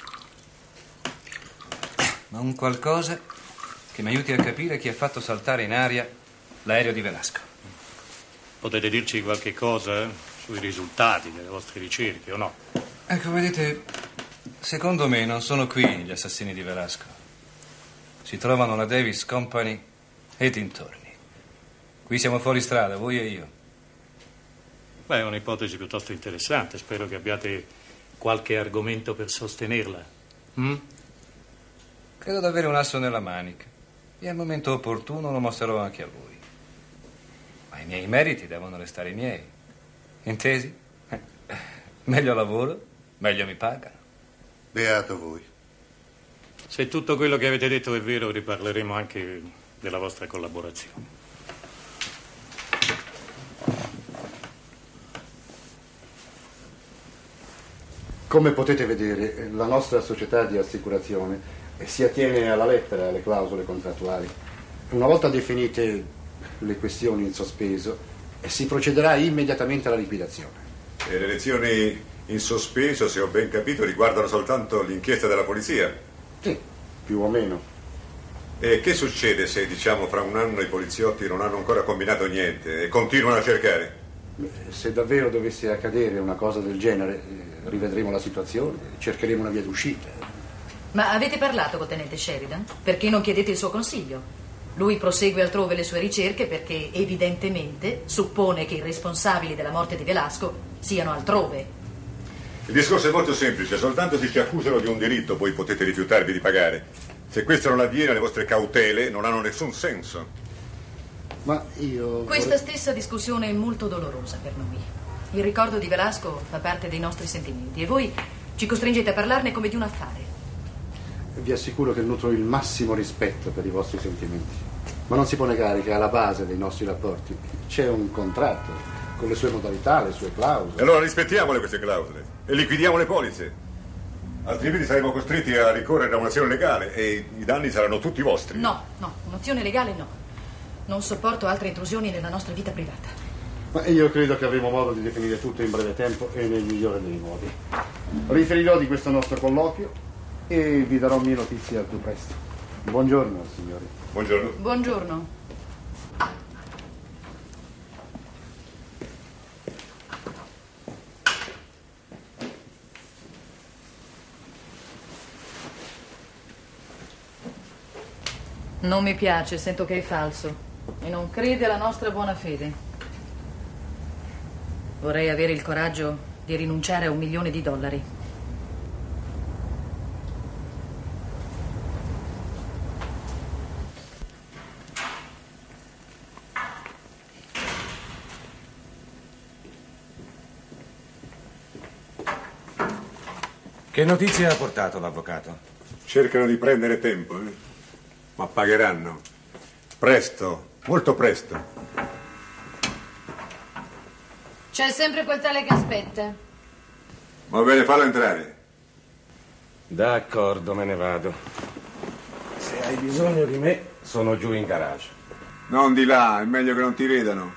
Ma un qualcosa che mi aiuti a capire chi ha fatto saltare in aria l'aereo di Velasco. Potete dirci qualche cosa sui risultati delle vostre ricerche o no? Ecco, vedete, secondo me non sono qui gli assassini di Velasco. Si trovano la Davis Company e dintorni. Qui siamo fuori strada, voi e io. Beh, è un'ipotesi piuttosto interessante. Spero che abbiate qualche argomento per sostenerla. Credo di avere un asso nella manica. E al momento opportuno lo mostrerò anche a voi. Ma i miei meriti devono restare i miei. Intesi? Meglio lavoro, meglio mi pagano. Beato voi. Se tutto quello che avete detto è vero, riparleremo anche della vostra collaborazione. Come potete vedere, la nostra società di assicurazione si attiene alla lettera alle clausole contrattuali. Una volta definite le questioni in sospeso, si procederà immediatamente alla liquidazione. E le lezioni in sospeso, se ho ben capito, riguardano soltanto l'inchiesta della polizia? Sì, più o meno. E che succede se, diciamo, fra un anno i poliziotti non hanno ancora combinato niente e continuano a cercare? Se davvero dovesse accadere una cosa del genere, rivedremo la situazione, cercheremo una via d'uscita. Ma avete parlato con tenente Sheridan? Perché non chiedete il suo consiglio? Lui prosegue altrove le sue ricerche perché evidentemente suppone che i responsabili della morte di Velasco siano altrove. Il discorso è molto semplice, soltanto se ci accusano di un delitto voi potete rifiutarvi di pagare. Se questo non avviene, le vostre cautele non hanno nessun senso. Ma io... Questa stessa discussione è molto dolorosa per noi. Il ricordo di Velasco fa parte dei nostri sentimenti e voi ci costringete a parlarne come di un affare. Vi assicuro che nutro il massimo rispetto per i vostri sentimenti. Ma non si può negare che alla base dei nostri rapporti c'è un contratto, con le sue modalità, le sue clausole. E allora rispettiamole queste clausole e liquidiamo le polizze. Altrimenti saremo costretti a ricorrere a un'azione legale e i danni saranno tutti vostri. No, un'azione legale no. Non sopporto altre intrusioni nella nostra vita privata. Ma io credo che avremo modo di definire tutto in breve tempo e nel migliore dei modi. Riferirò di questo nostro colloquio e vi darò mie notizie al più presto. Buongiorno, signori. Buongiorno. Buongiorno. Non mi piace, sento che è falso e non crede alla nostra buona fede. Vorrei avere il coraggio di rinunciare a $1 milione. Che notizie ha portato l'avvocato? Cercano di prendere tempo, ma pagheranno. Presto, molto presto. C'è sempre quel tale che aspetta. Va bene, fallo entrare. D'accordo, me ne vado. Se hai bisogno di me, sono giù in garage. Non di là, è meglio che non ti vedano.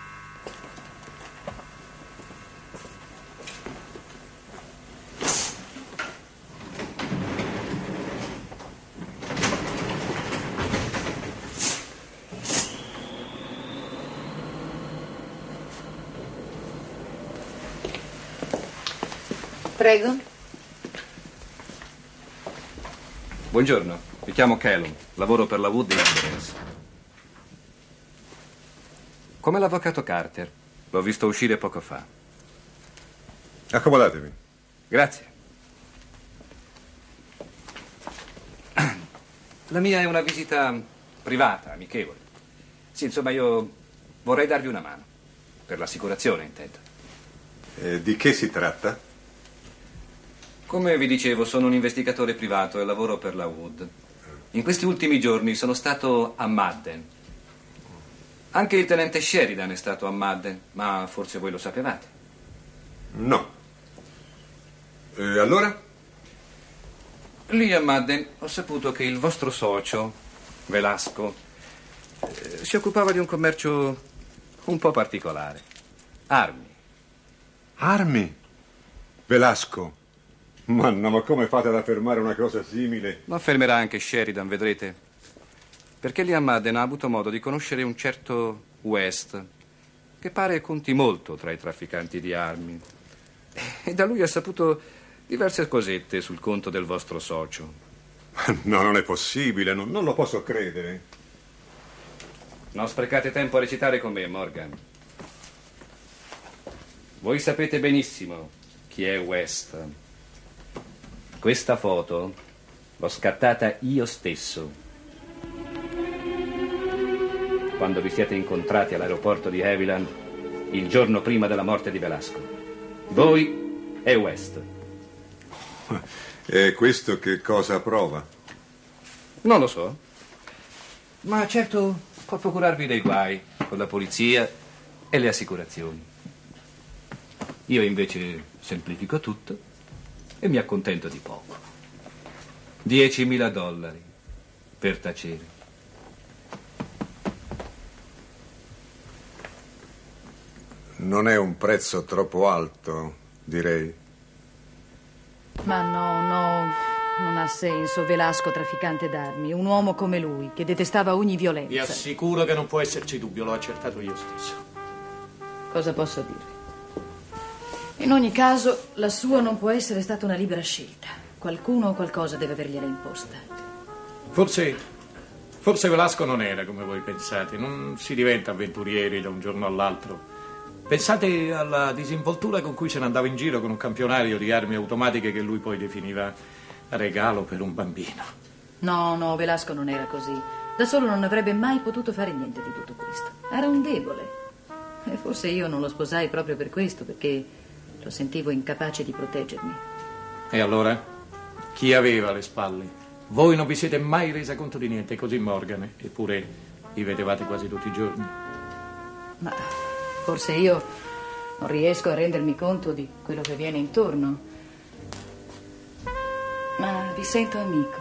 Prego. Buongiorno, mi chiamo Callum, lavoro per la Wood Insurance. Come l'avvocato Carter, l'ho visto uscire poco fa. Accomodatevi. Grazie. La mia è una visita privata, amichevole. Sì, insomma, io vorrei darvi una mano. Per l'assicurazione, intendo. Di che si tratta? Come vi dicevo, sono un investigatore privato e lavoro per la Wood. In questi ultimi giorni sono stato a Madden. Anche il tenente Sheridan è stato a Madden, ma forse voi lo sapevate. No. Allora? Lì a Madden ho saputo che il vostro socio, Velasco, si occupava di un commercio un po' particolare. Armi. Armi? Velasco? Ma come fate ad affermare una cosa simile? Lo affermerà anche Sheridan, vedrete. Perché lì a Madden ha avuto modo di conoscere un certo West, che pare conti molto tra i trafficanti di armi. E da lui ha saputo diverse cosette sul conto del vostro socio. No, non è possibile, non lo posso credere. Non sprecate tempo a recitare con me, Morgan. Voi sapete benissimo chi è West. Questa foto l'ho scattata io stesso. Quando vi siete incontrati all'aeroporto di Haviland il giorno prima della morte di Velasco. Voi e West. E questo che cosa prova? Non lo so. Ma certo può procurarvi dei guai con la polizia e le assicurazioni. Io invece semplifico tutto e mi accontento di poco. $10.000 per tacere. Non è un prezzo troppo alto, direi. Ma no, non ha senso. Velasco, trafficante d'armi, un uomo come lui, che detestava ogni violenza. Vi assicuro che non può esserci dubbio, l'ho accertato io stesso. Cosa posso dire? In ogni caso, la sua non può essere stata una libera scelta. Qualcuno o qualcosa deve avergliela imposta. Forse Velasco non era come voi pensate. Non si diventa avventurieri da un giorno all'altro. Pensate alla disinvoltura con cui se ne andava in giro con un campionario di armi automatiche che lui poi definiva regalo per un bambino. No, Velasco non era così. Da solo non avrebbe mai potuto fare niente di tutto questo. Era un debole. E forse io non lo sposai proprio per questo, perché lo sentivo incapace di proteggermi. E allora? Chi aveva le spalle? Voi non vi siete mai resa conto di niente, così Morgan, eppure vi vedevate quasi tutti i giorni. Ma forse io non riesco a rendermi conto di quello che viene intorno. Ma vi sento amico.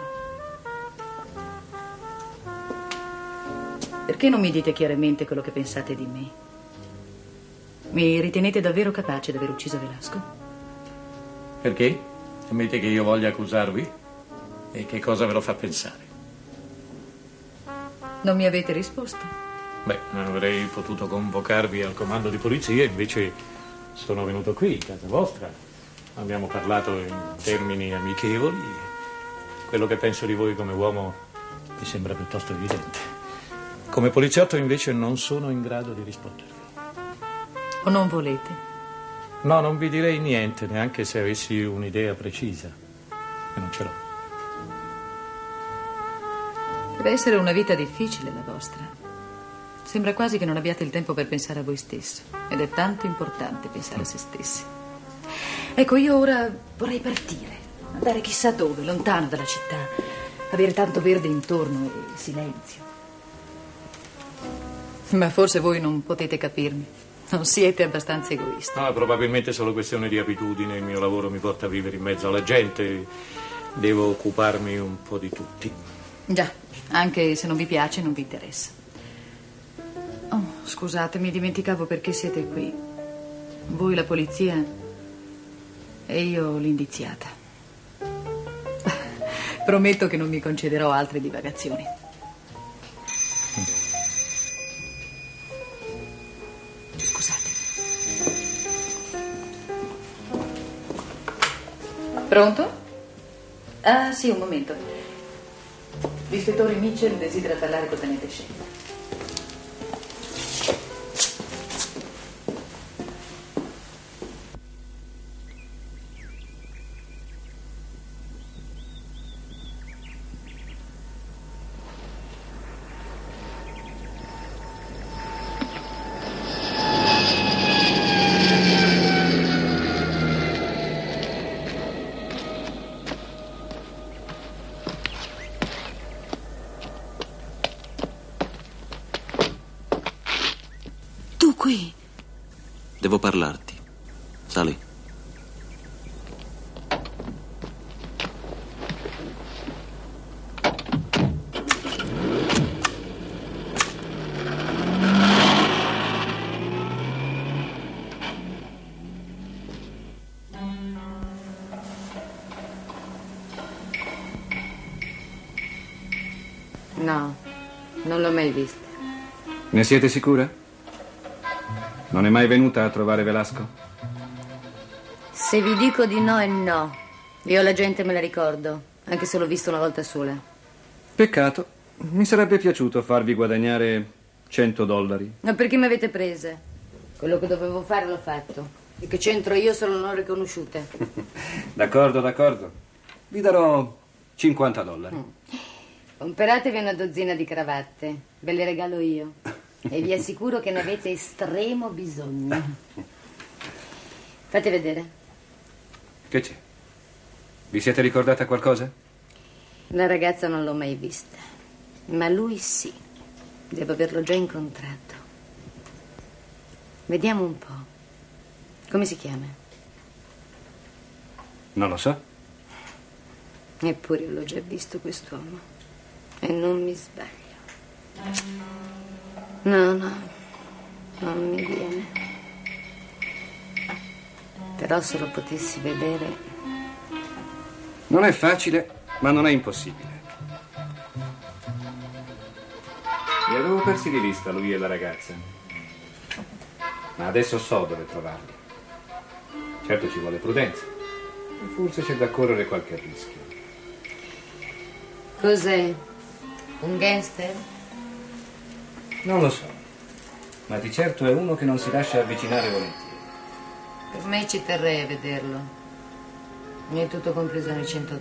Perché non mi dite chiaramente quello che pensate di me? Mi ritenete davvero capace di aver ucciso Velasco? Perché? Temete che io voglia accusarvi? E che cosa ve lo fa pensare? Non mi avete risposto? Beh, avrei potuto convocarvi al comando di polizia, invece sono venuto qui, in casa vostra. Abbiamo parlato in termini amichevoli. Quello che penso di voi come uomo mi sembra piuttosto evidente. Come poliziotto invece non sono in grado di rispondervi. O non volete? No, non vi direi niente, neanche se avessi un'idea precisa. E non ce l'ho. Deve essere una vita difficile la vostra. Sembra quasi che non abbiate il tempo per pensare a voi stesso. Ed è tanto importante pensare a se stessi. Ecco, io ora vorrei partire. Andare chissà dove, lontano dalla città. Avere tanto verde intorno e silenzio. Ma forse voi non potete capirmi. Non siete abbastanza egoisti. No, probabilmente è solo questione di abitudine. Il mio lavoro mi porta a vivere in mezzo alla gente. Devo occuparmi un po' di tutti. Già, anche se non vi piace, non vi interessa. Oh, scusate, mi dimenticavo perché siete qui. Voi la polizia e io l'indiziata. Prometto che non mi concederò altre divagazioni. Scusate. Pronto? Ah, sì, un momento. L'ispettore Mitchell desidera parlare col tenente Sheridan. Qui. Devo parlarti. Sali. No, non l'ho mai vista. Ne siete sicura? Non è mai venuta a trovare Velasco? Se vi dico di no è no. Io la gente me la ricordo, anche se l'ho vista una volta sola. Peccato. Mi sarebbe piaciuto farvi guadagnare $100. Ma perché mi avete prese? Quello che dovevo fare l'ho fatto. E che c'entro io se non l'ho riconosciute. D'accordo, d'accordo. Vi darò $50. Comperatevi una dozzina di cravatte. Ve le regalo io. E vi assicuro che ne avete estremo bisogno. Fate vedere. Che c'è? Vi siete ricordata qualcosa? La ragazza non l'ho mai vista, ma lui sì. Devo averlo già incontrato. Vediamo un po'. Come si chiama? Non lo so. Eppure io l'ho già visto quest'uomo. E non mi sbaglio. No, non mi viene. Però se lo potessi vedere... Non è facile, ma non è impossibile. Li avevo persi di vista, lui e la ragazza. Ma adesso so dove trovarli. Certo ci vuole prudenza. E forse c'è da correre qualche rischio. Cos'è? Un gangster? Non lo so, ma di certo è uno che non si lascia avvicinare volentieri. Per me ci terrei a vederlo. Mi è tutto compreso nei $100.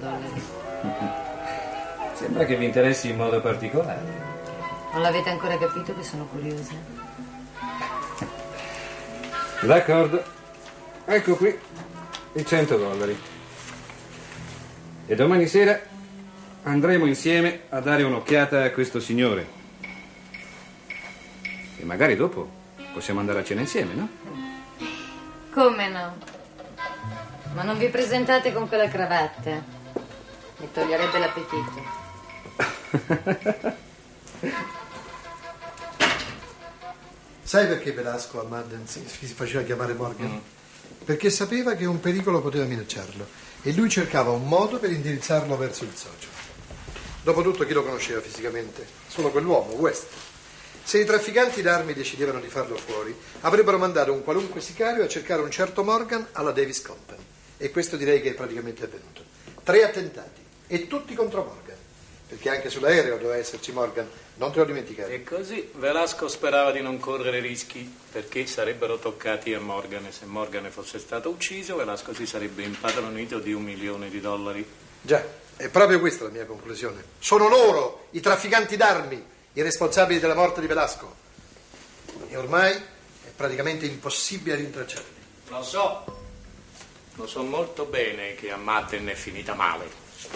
Sembra che vi interessi in modo particolare. Non l'avete ancora capito che sono curiosa? D'accordo. Ecco qui i $100. E domani sera andremo insieme a dare un'occhiata a questo signore. E magari dopo possiamo andare a cena insieme, no? Come no? Ma non vi presentate con quella cravatta. Mi toglierebbe l'appetito. Sai perché Velasco a Madden si faceva chiamare Morgan? Perché sapeva che un pericolo poteva minacciarlo e lui cercava un modo per indirizzarlo verso il socio. Dopotutto chi lo conosceva fisicamente? Solo quell'uomo, West. Se i trafficanti d'armi decidevano di farlo fuori, avrebbero mandato un qualunque sicario a cercare un certo Morgan alla Davis Company. E questo direi che è praticamente avvenuto. 3 attentati, e tutti contro Morgan. Perché anche sull'aereo doveva esserci Morgan, non te lo dimenticare. E così Velasco sperava di non correre rischi, perché sarebbero toccati a Morgan. E se Morgan fosse stato ucciso, Velasco si sarebbe impadronito di $1 milione. Già, è proprio questa la mia conclusione. Sono loro, i trafficanti d'armi, i responsabili della morte di Velasco. E ormai è praticamente impossibile rintracciarli. Lo so molto bene che a Madden è finita male.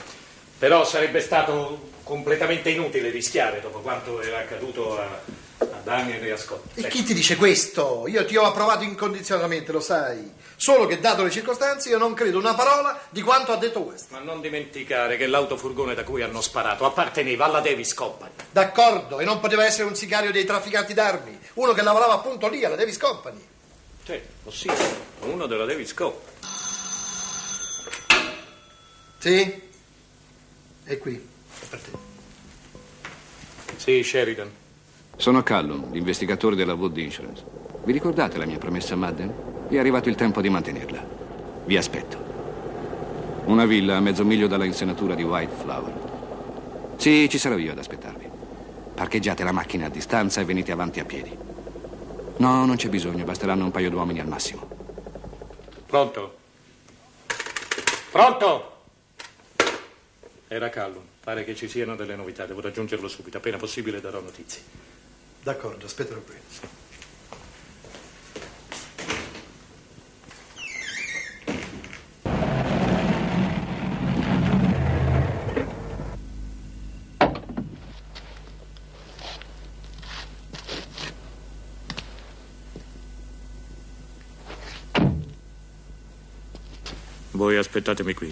Però sarebbe stato completamente inutile rischiare dopo quanto era accaduto a Daniel e Ascot. E chi ti dice questo? Io ti ho approvato incondizionatamente, lo sai. Solo che, dato le circostanze, io non credo una parola di quanto ha detto West. Ma non dimenticare che l'autofurgone da cui hanno sparato apparteneva alla Davis Company. D'accordo, e non poteva essere un sicario dei trafficanti d'armi, uno che lavorava appunto lì, alla Davis Company. Sì, possibile. Uno della Davis Company. Sì? È qui, è per te. Sì, Sheridan. Sono Callum, l'investigatore della Wood Insurance. Vi ricordate la mia promessa a Madden? È arrivato il tempo di mantenerla. Vi aspetto. Una villa a mezzo miglio dalla insenatura di White Flower. Sì, ci sarò io ad aspettarvi. Parcheggiate la macchina a distanza e venite avanti a piedi. No, non c'è bisogno, basteranno un paio d'uomini al massimo. Pronto? Pronto? Era Callum. Pare che ci siano delle novità. Devo raggiungerlo subito. Appena possibile darò notizie. D'accordo, aspettalo qui. Sì. Voi aspettatemi qui.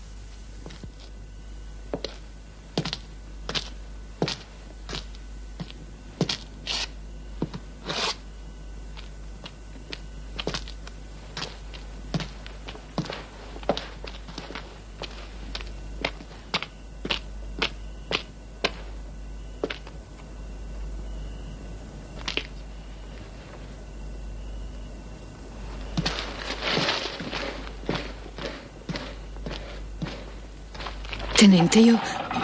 Tenente, io...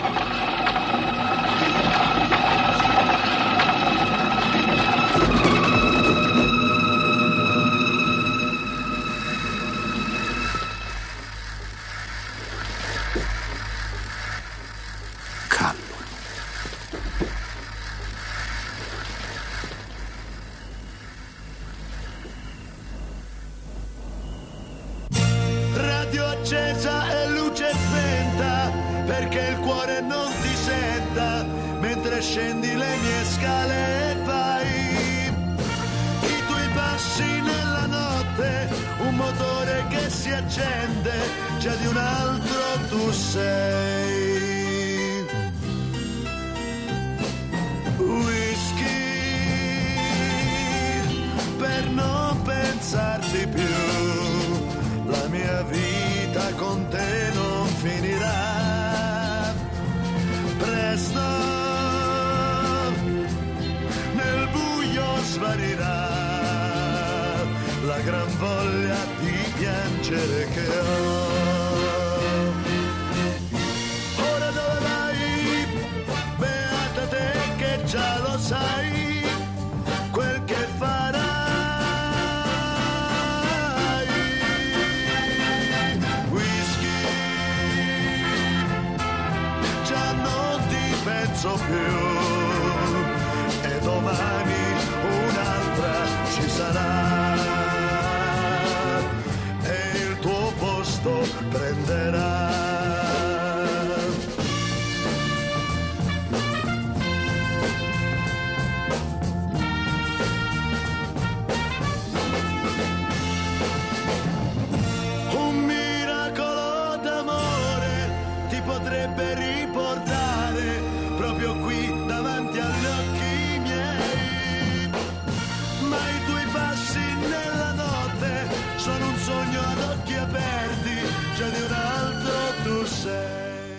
Radio accesa e luce spenta, perché il cuore non ti senta mentre scendi le mie scale e vai. I tuoi passi nella notte, un motore che si accende, già di un altro tu sei. Whisky per non pensarti più, la mia vita con te non finirà. Presto nel buio svarirà la gran voglia di piangere che ho. Ora dove vai? Beata te che già lo sai quel che farai. Penso più e domani un'altra ci sarà e il tuo posto prenderà. Un miracolo d'amore ti potrebbe riportare proprio qui davanti agli occhi miei, ma i tuoi passi nella notte sono un sogno ad occhi aperti, già di un altro tu sei.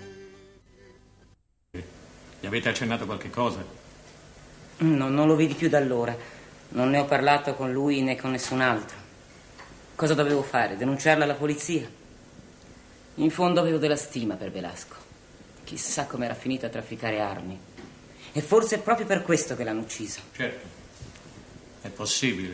Gli avete accennato qualche cosa? No, non lo vedi più da allora. Non ne ho parlato con lui né con nessun altro. Cosa dovevo fare? Denunciarla alla polizia? In fondo avevo della stima per Velasco. Chissà come era finito a trafficare armi. E forse è proprio per questo che l'hanno ucciso. Certo, è possibile.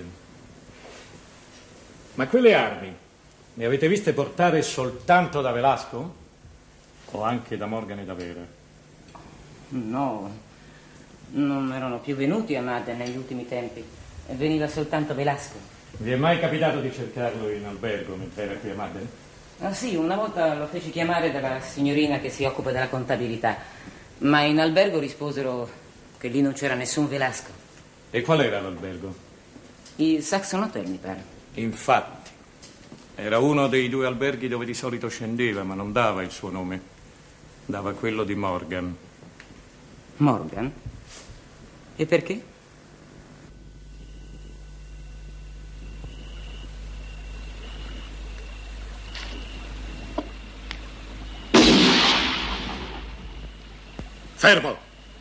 Ma quelle armi le avete viste portare soltanto da Velasco? O anche da Morgan e da Vera? No, non erano più venuti a Madden negli ultimi tempi. Veniva soltanto Velasco. Vi è mai capitato di cercarlo in albergo mentre era qui a Madden? Ah, sì, una volta lo feci chiamare dalla signorina che si occupa della contabilità, ma in albergo risposero che lì non c'era nessun Velasco. E qual era l'albergo? Il Saxon Hotel, mi pare. Infatti, era uno dei 2 alberghi dove di solito scendeva, ma non dava il suo nome. Dava quello di Morgan. Morgan? E perché? Fermo!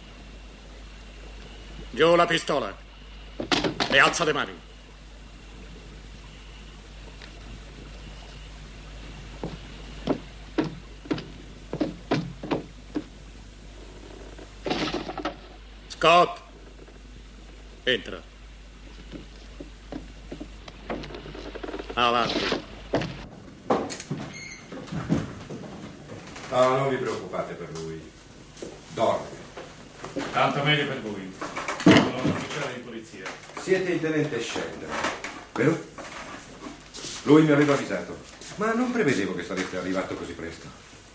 Giù la pistola e alza le mani. Scott, entra. Avanti. No, non vi preoccupate per lui. Dorme. Tanto meglio per voi. Sono un ufficiale di polizia. Siete il tenente Sheldon, vero? Lui mi aveva avvisato, ma non prevedevo che sareste arrivato così presto.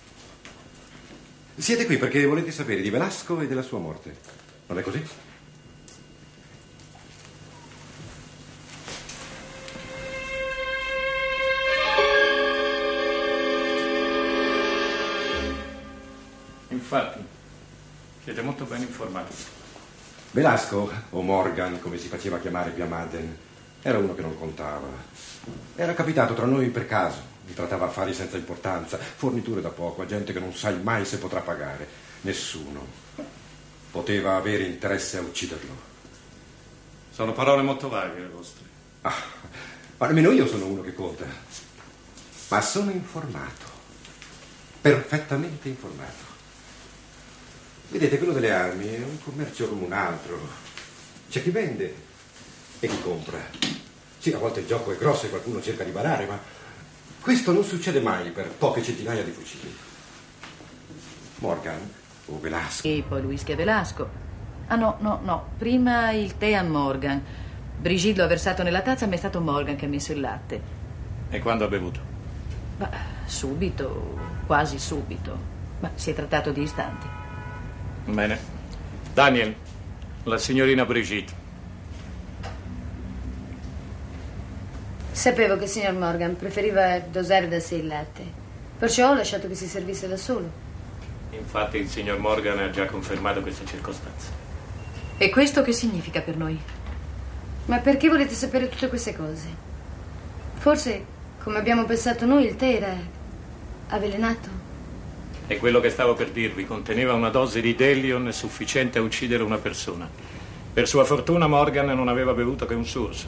Siete qui perché volete sapere di Velasco e della sua morte, non è così? Infatti, siete molto ben informati. Velasco, o Morgan, come si faceva chiamare più a Madden, era uno che non contava. Era capitato tra noi per caso, mi trattava affari senza importanza, forniture da poco, a gente che non sai mai se potrà pagare. Nessuno poteva avere interesse a ucciderlo. Sono parole molto vaghe le vostre. Ma almeno io sono uno che conta. Ma sono informato, perfettamente informato. Vedete, quello delle armi è un commercio come un altro. C'è chi vende e chi compra. Sì, a volte il gioco è grosso e qualcuno cerca di barare, ma questo non succede mai per poche centinaia di fucili. Morgan o Velasco. E poi il whisky a Velasco. Ah no, prima il tè a Morgan. Brigitte lo ha versato nella tazza, ma è stato Morgan che ha messo il latte. E quando ha bevuto? Subito, quasi subito. Ma si è trattato di istanti. Bene. Daniel, la signorina Brigitte. Sapevo che il signor Morgan preferiva dosare da sé il latte. Perciò ho lasciato che si servisse da solo. Infatti il signor Morgan ha già confermato questa circostanza. E questo che significa per noi? Ma perché volete sapere tutte queste cose? Forse, come abbiamo pensato noi, il tè era avvelenato? E quello che stavo per dirvi conteneva una dose di Delion sufficiente a uccidere una persona. Per sua fortuna Morgan non aveva bevuto che un sorso.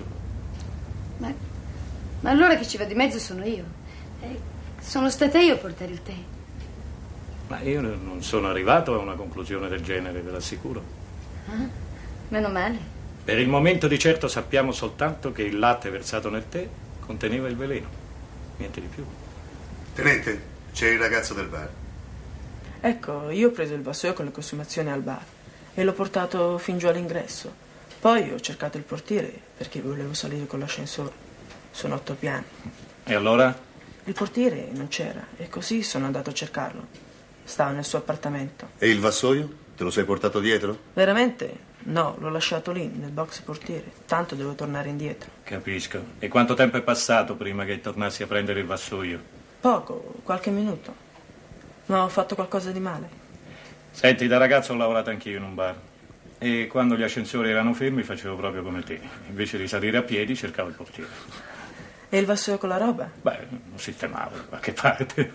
Ma allora chi ci va di mezzo sono io. Sono stata io a portare il tè. Ma io non sono arrivato a una conclusione del genere, ve l'assicuro. Ah, meno male. Per il momento di certo sappiamo soltanto che il latte versato nel tè conteneva il veleno. Niente di più. Tenente, c'è il ragazzo del bar. Ecco, io ho preso il vassoio con le costumazioni al bar e l'ho portato fin giù all'ingresso. Poi ho cercato il portiere perché volevo salire con l'ascensore. Sono 8 piani. E allora? Il portiere non c'era e così sono andato a cercarlo. Stava nel suo appartamento. E il vassoio? Te lo sei portato dietro? Veramente? No, l'ho lasciato lì, nel box portiere. Tanto devo tornare indietro. Capisco. E quanto tempo è passato prima che tornassi a prendere il vassoio? Poco, qualche minuto. Ma ho fatto qualcosa di male. Senti, da ragazzo ho lavorato anch'io in un bar. E quando gli ascensori erano fermi facevo proprio come te. Invece di salire a piedi cercavo il portiere. E il vassoio con la roba? Beh, lo sistemavo da qualche parte.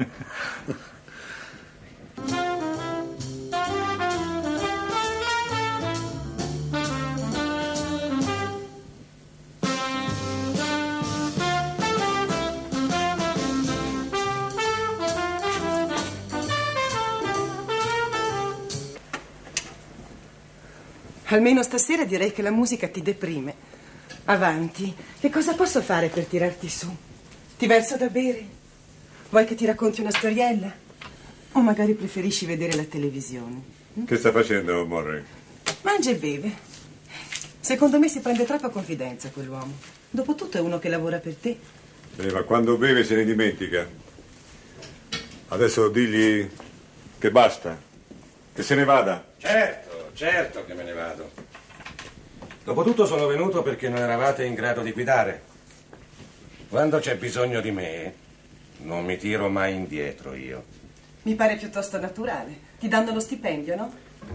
Almeno stasera direi che la musica ti deprime. Avanti. Che cosa posso fare per tirarti su? Ti verso da bere? Vuoi che ti racconti una storiella? O magari preferisci vedere la televisione? Che sta facendo, Morgan? Mangia e beve. Secondo me si prende troppa confidenza quell'uomo. Dopotutto è uno che lavora per te. Ma quando beve se ne dimentica. Adesso digli che basta, che se ne vada. Certo che me ne vado. Dopotutto sono venuto perché non eravate in grado di guidare. Quando c'è bisogno di me, non mi tiro mai indietro io. Mi pare piuttosto naturale. Ti danno lo stipendio, no?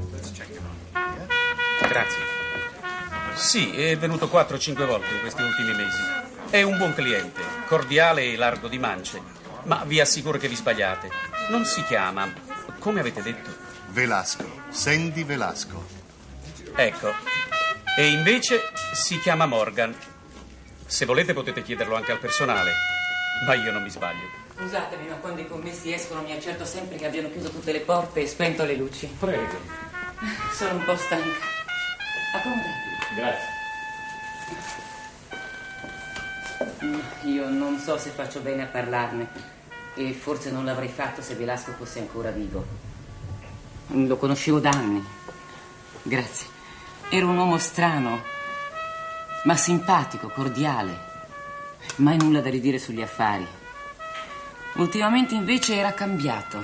Grazie. Sì, è venuto 4 o 5 volte in questi ultimi mesi. È un buon cliente, cordiale e largo di mance. Ma vi assicuro che vi sbagliate. Non si chiama, come avete detto? Velasco, Sandy Velasco. Ecco. E invece si chiama Morgan. Se volete potete chiederlo anche al personale, ma io non mi sbaglio. Scusatemi, ma quando i commessi escono mi accerto sempre che abbiano chiuso tutte le porte e spento le luci. Prego. Sono un po' stanca. Accomodati. Grazie. Io non so se faccio bene a parlarne e forse non l'avrei fatto se Velasco fosse ancora vivo. Lo conoscevo da anni. Grazie. Era un uomo strano, ma simpatico, cordiale. Mai nulla da ridire sugli affari. Ultimamente invece era cambiato.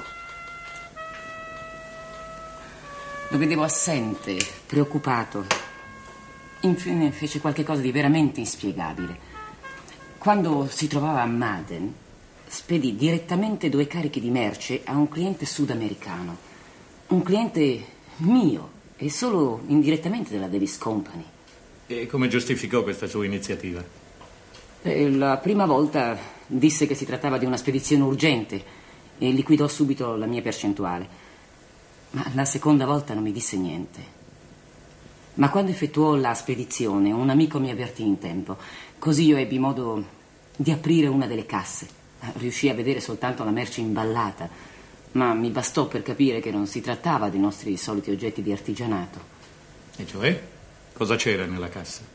Lo vedevo assente, preoccupato. Infine fece qualche cosa di veramente inspiegabile. Quando si trovava a Maden, spedì direttamente 2 carichi di merce a un cliente sudamericano. Un cliente mio e solo indirettamente della Davis Company. E come giustificò questa sua iniziativa? La prima volta disse che si trattava di una spedizione urgente e liquidò subito la mia percentuale. Ma la seconda volta non mi disse niente. Ma quando effettuò la spedizione, un amico mi avvertì in tempo. Così io ebbi modo di aprire una delle casse. Riuscii a vedere soltanto la merce imballata, ma mi bastò per capire che non si trattava dei nostri soliti oggetti di artigianato. E cioè? Cosa c'era nella cassa?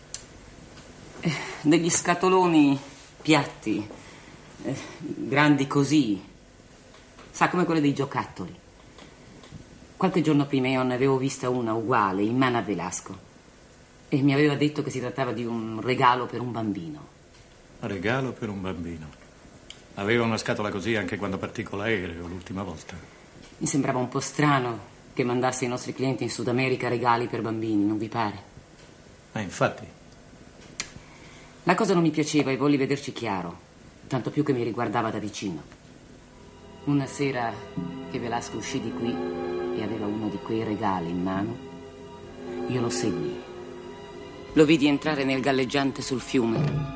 Degli scatoloni piatti, grandi così, sa, come quelle dei giocattoli. Qualche giorno prima io ne avevo vista una uguale in mano a Velasco e mi aveva detto che si trattava di un regalo per un bambino. Regalo per un bambino? Aveva una scatola così anche quando partì con l'aereo l'ultima volta? Mi sembrava un po' strano che mandasse ai nostri clienti in Sud America regali per bambini, non vi pare? Infatti. La cosa non mi piaceva e volli vederci chiaro, tanto più che mi riguardava da vicino. Una sera che Velasco uscì di qui e aveva uno di quei regali in mano, io lo seguii. Lo vidi entrare nel galleggiante sul fiume.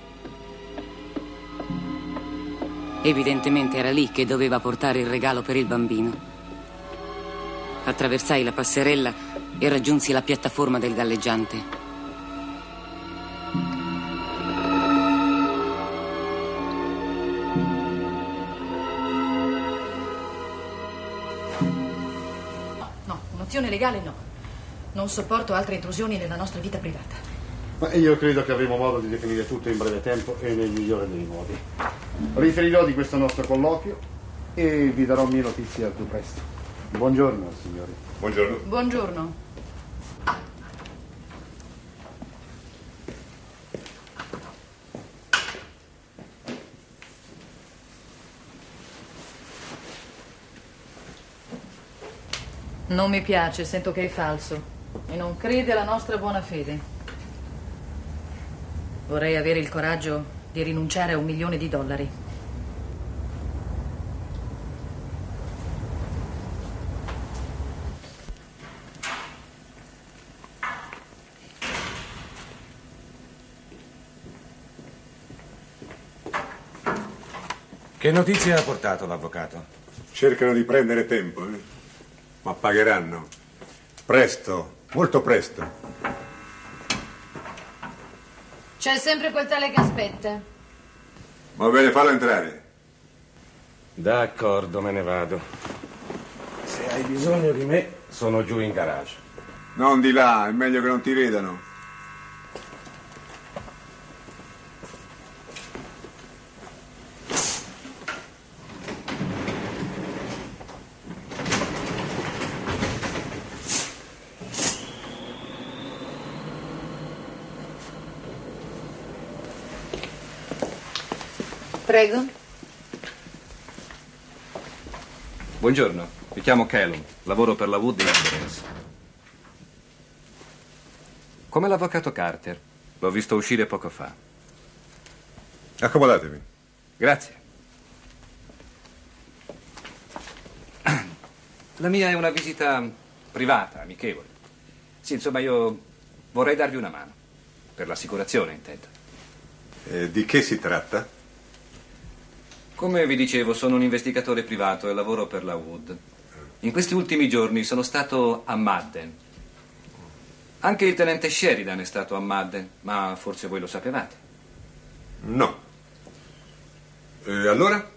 Evidentemente era lì che doveva portare il regalo per il bambino. Attraversai la passerella e raggiunsi la piattaforma del galleggiante. Un'azione legale no. Non sopporto altre intrusioni nella nostra vita privata. Ma io credo che avremo modo di definire tutto in breve tempo e nel migliore dei modi. Riferirò di questo nostro colloquio e vi darò mie notizie al più presto. Buongiorno, signori. Buongiorno. Buongiorno. Non mi piace, sento che è falso e non crede alla nostra buona fede. Vorrei avere il coraggio di rinunciare a $1 milione. Che notizie ha portato l'avvocato? Cercano di prendere tempo, ma pagheranno. Presto, molto presto. C'è sempre quel tale che aspetta. Va bene, fallo entrare. D'accordo, me ne vado. Se hai bisogno di me, sono giù in garage. Non di là, è meglio che non ti vedano. Prego. Buongiorno, mi chiamo Callum, lavoro per la Wood Insurance. Come l'avvocato Carter. L'ho visto uscire poco fa. Accomodatevi. Grazie. La mia è una visita privata, amichevole. Sì, insomma, io vorrei darvi una mano. Per l'assicurazione, intendo. Di che si tratta? Come vi dicevo, sono un investigatore privato e lavoro per la Wood. In questi ultimi giorni sono stato a Madden. Anche il tenente Sheridan è stato a Madden, ma forse voi lo sapevate. No. Allora?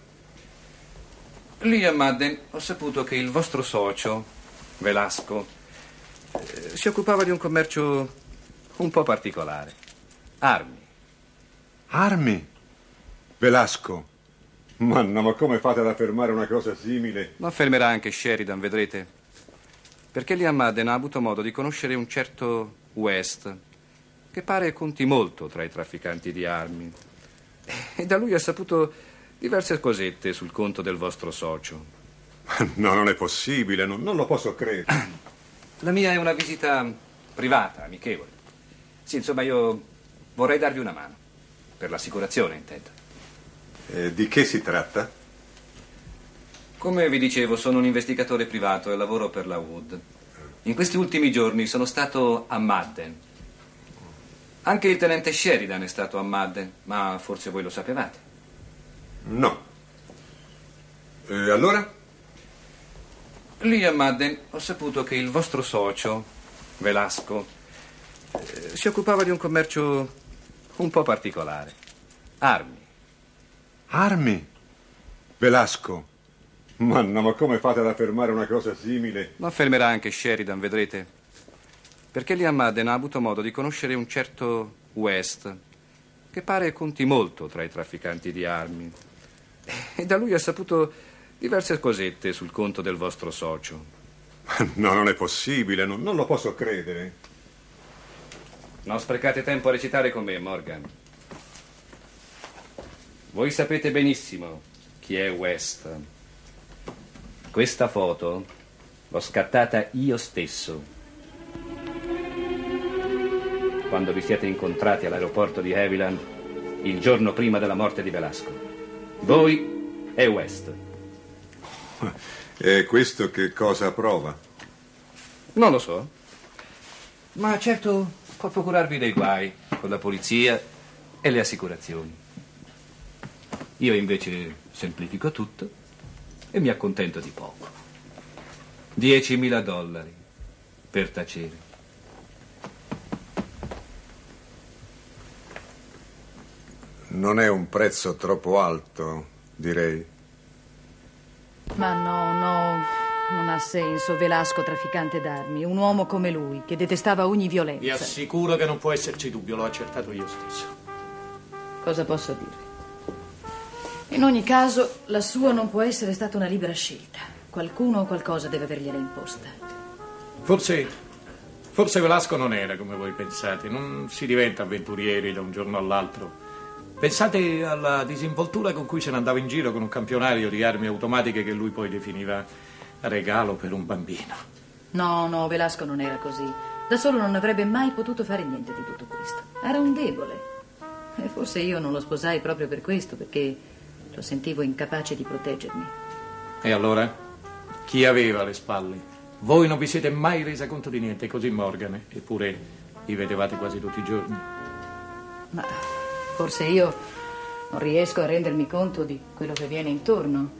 Lì a Madden ho saputo che il vostro socio, Velasco, si occupava di un commercio un po' particolare. Armi. Armi? Velasco? Ma come fate ad affermare una cosa simile? Lo affermerà anche Sheridan, vedrete. Perché lì a Madden ha avuto modo di conoscere un certo West, che pare conti molto tra i trafficanti di armi. E da lui ha saputo diverse cosette sul conto del vostro socio. No, non è possibile, non lo posso credere. La mia è una visita privata, amichevole. Sì, insomma, io vorrei darvi una mano. Per l'assicurazione, intendo. Di che si tratta? Come vi dicevo, sono un investigatore privato e lavoro per la Wood. In questi ultimi giorni sono stato a Madden. Anche il tenente Sheridan è stato a Madden, ma forse voi lo sapevate. No. Allora? Lì a Madden ho saputo che il vostro socio, Velasco, si occupava di un commercio un po' particolare. Armi. Armi? Velasco? Ma come fate ad affermare una cosa simile? Lo affermerà anche Sheridan, vedrete. Perché lì a Madden ha avuto modo di conoscere un certo West, che pare conti molto tra i trafficanti di armi. E da lui ha saputo diverse cosette sul conto del vostro socio. No, non è possibile, non lo posso credere. Non sprecate tempo a recitare con me, Morgan. Voi sapete benissimo chi è West. Questa foto l'ho scattata io stesso. Quando vi siete incontrati all'aeroporto di Havilland il giorno prima della morte di Velasco. Voi e West. E questo che cosa prova? Non lo so. Ma certo può procurarvi dei guai con la polizia e le assicurazioni. Io invece semplifico tutto e mi accontento di poco. $10.000 per tacere. Non è un prezzo troppo alto, direi. Ma no, non ha senso. Velasco, trafficante d'armi, un uomo come lui, che detestava ogni violenza. Vi assicuro che non può esserci dubbio, l'ho accertato io stesso. Cosa posso dire? In ogni caso, la sua non può essere stata una libera scelta. Qualcuno o qualcosa deve avergliela imposta. Forse Velasco non era come voi pensate. Non si diventa avventurieri da un giorno all'altro. Pensate alla disinvoltura con cui se ne andava in giro con un campionario di armi automatiche che lui poi definiva regalo per un bambino. No, Velasco non era così. Da solo non avrebbe mai potuto fare niente di tutto questo. Era un debole. E forse io non lo sposai proprio per questo, perché lo sentivo incapace di proteggermi. E allora? Chi aveva le spalle? Voi non vi siete mai resa conto di niente, così Morgan, eppure vi vedevate quasi tutti i giorni. Ma forse io non riesco a rendermi conto di quello che viene intorno.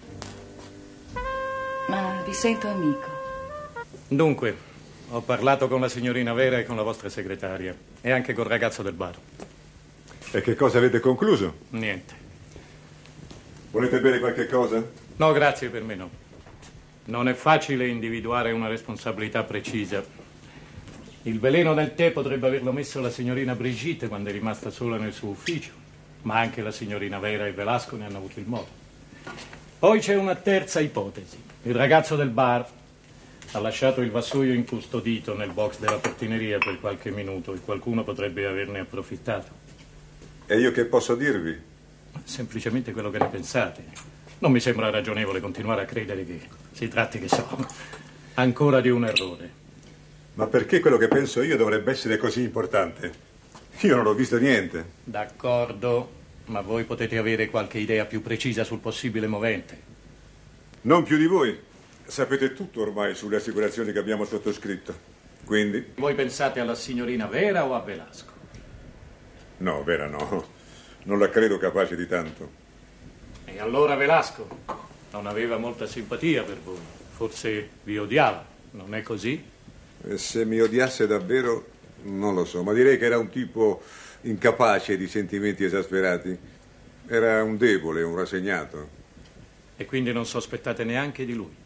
Ma vi sento amico. Dunque, ho parlato con la signorina Vera e con la vostra segretaria e anche col ragazzo del bar. E che cosa avete concluso? Niente. Volete bere qualche cosa? No, grazie, per me no. Non è facile individuare una responsabilità precisa. Il veleno nel tè potrebbe averlo messo la signorina Brigitte quando è rimasta sola nel suo ufficio, ma anche la signorina Vera e Velasco ne hanno avuto il modo. Poi c'è una terza ipotesi. Il ragazzo del bar ha lasciato il vassoio incustodito nel box della portineria per qualche minuto e qualcuno potrebbe averne approfittato. E io che posso dirvi? Semplicemente quello che ne pensate. Non mi sembra ragionevole continuare a credere che si tratti, che so, ancora di un errore. Ma perché quello che penso io dovrebbe essere così importante? Io non ho visto niente. D'accordo, ma voi potete avere qualche idea più precisa sul possibile movente. Non più di voi. Sapete tutto ormai sulle assicurazioni che abbiamo sottoscritto. Quindi? Voi pensate alla signorina Vera o a Velasco? No, Vera no. Non la credo capace di tanto. E allora Velasco non aveva molta simpatia per voi. Forse vi odiava, non è così? E se mi odiasse davvero, non lo so, ma direi che era un tipo incapace di sentimenti esasperati. Era un debole, un rassegnato. E quindi non sospettate neanche di lui?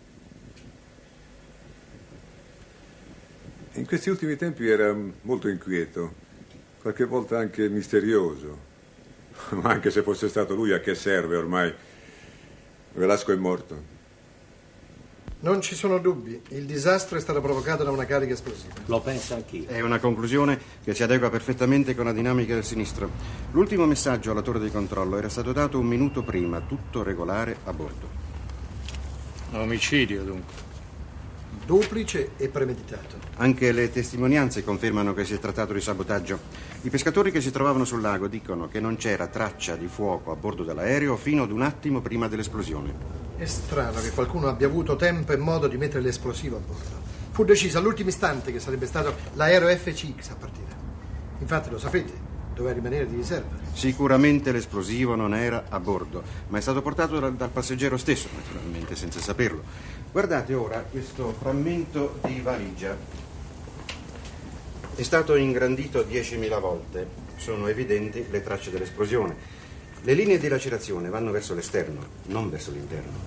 In questi ultimi tempi era molto inquieto, qualche volta anche misterioso. Ma anche se fosse stato lui, a che serve ormai? Velasco è morto. Non ci sono dubbi, il disastro è stato provocato da una carica esplosiva. Lo pensa anch'io. È una conclusione che si adegua perfettamente con la dinamica del sinistro. L'ultimo messaggio alla torre di controllo era stato dato 1 minuto prima, tutto regolare a bordo. Omicidio, dunque. Duplice e premeditato. Anche le testimonianze confermano che si è trattato di sabotaggio. I pescatori che si trovavano sul lago dicono che non c'era traccia di fuoco a bordo dell'aereo fino ad un attimo prima dell'esplosione. È strano che qualcuno abbia avuto tempo e modo di mettere l'esplosivo a bordo. Fu deciso all'ultimo istante che sarebbe stato l'aereo FCX a partire. Infatti, lo sapete, doveva rimanere di riserva. Sicuramente l'esplosivo non era a bordo, ma è stato portato dal passeggero stesso, naturalmente, senza saperlo. Guardate ora questo frammento di valigia. È stato ingrandito 10.000 volte. Sono evidenti le tracce dell'esplosione. Le linee di lacerazione vanno verso l'esterno, non verso l'interno.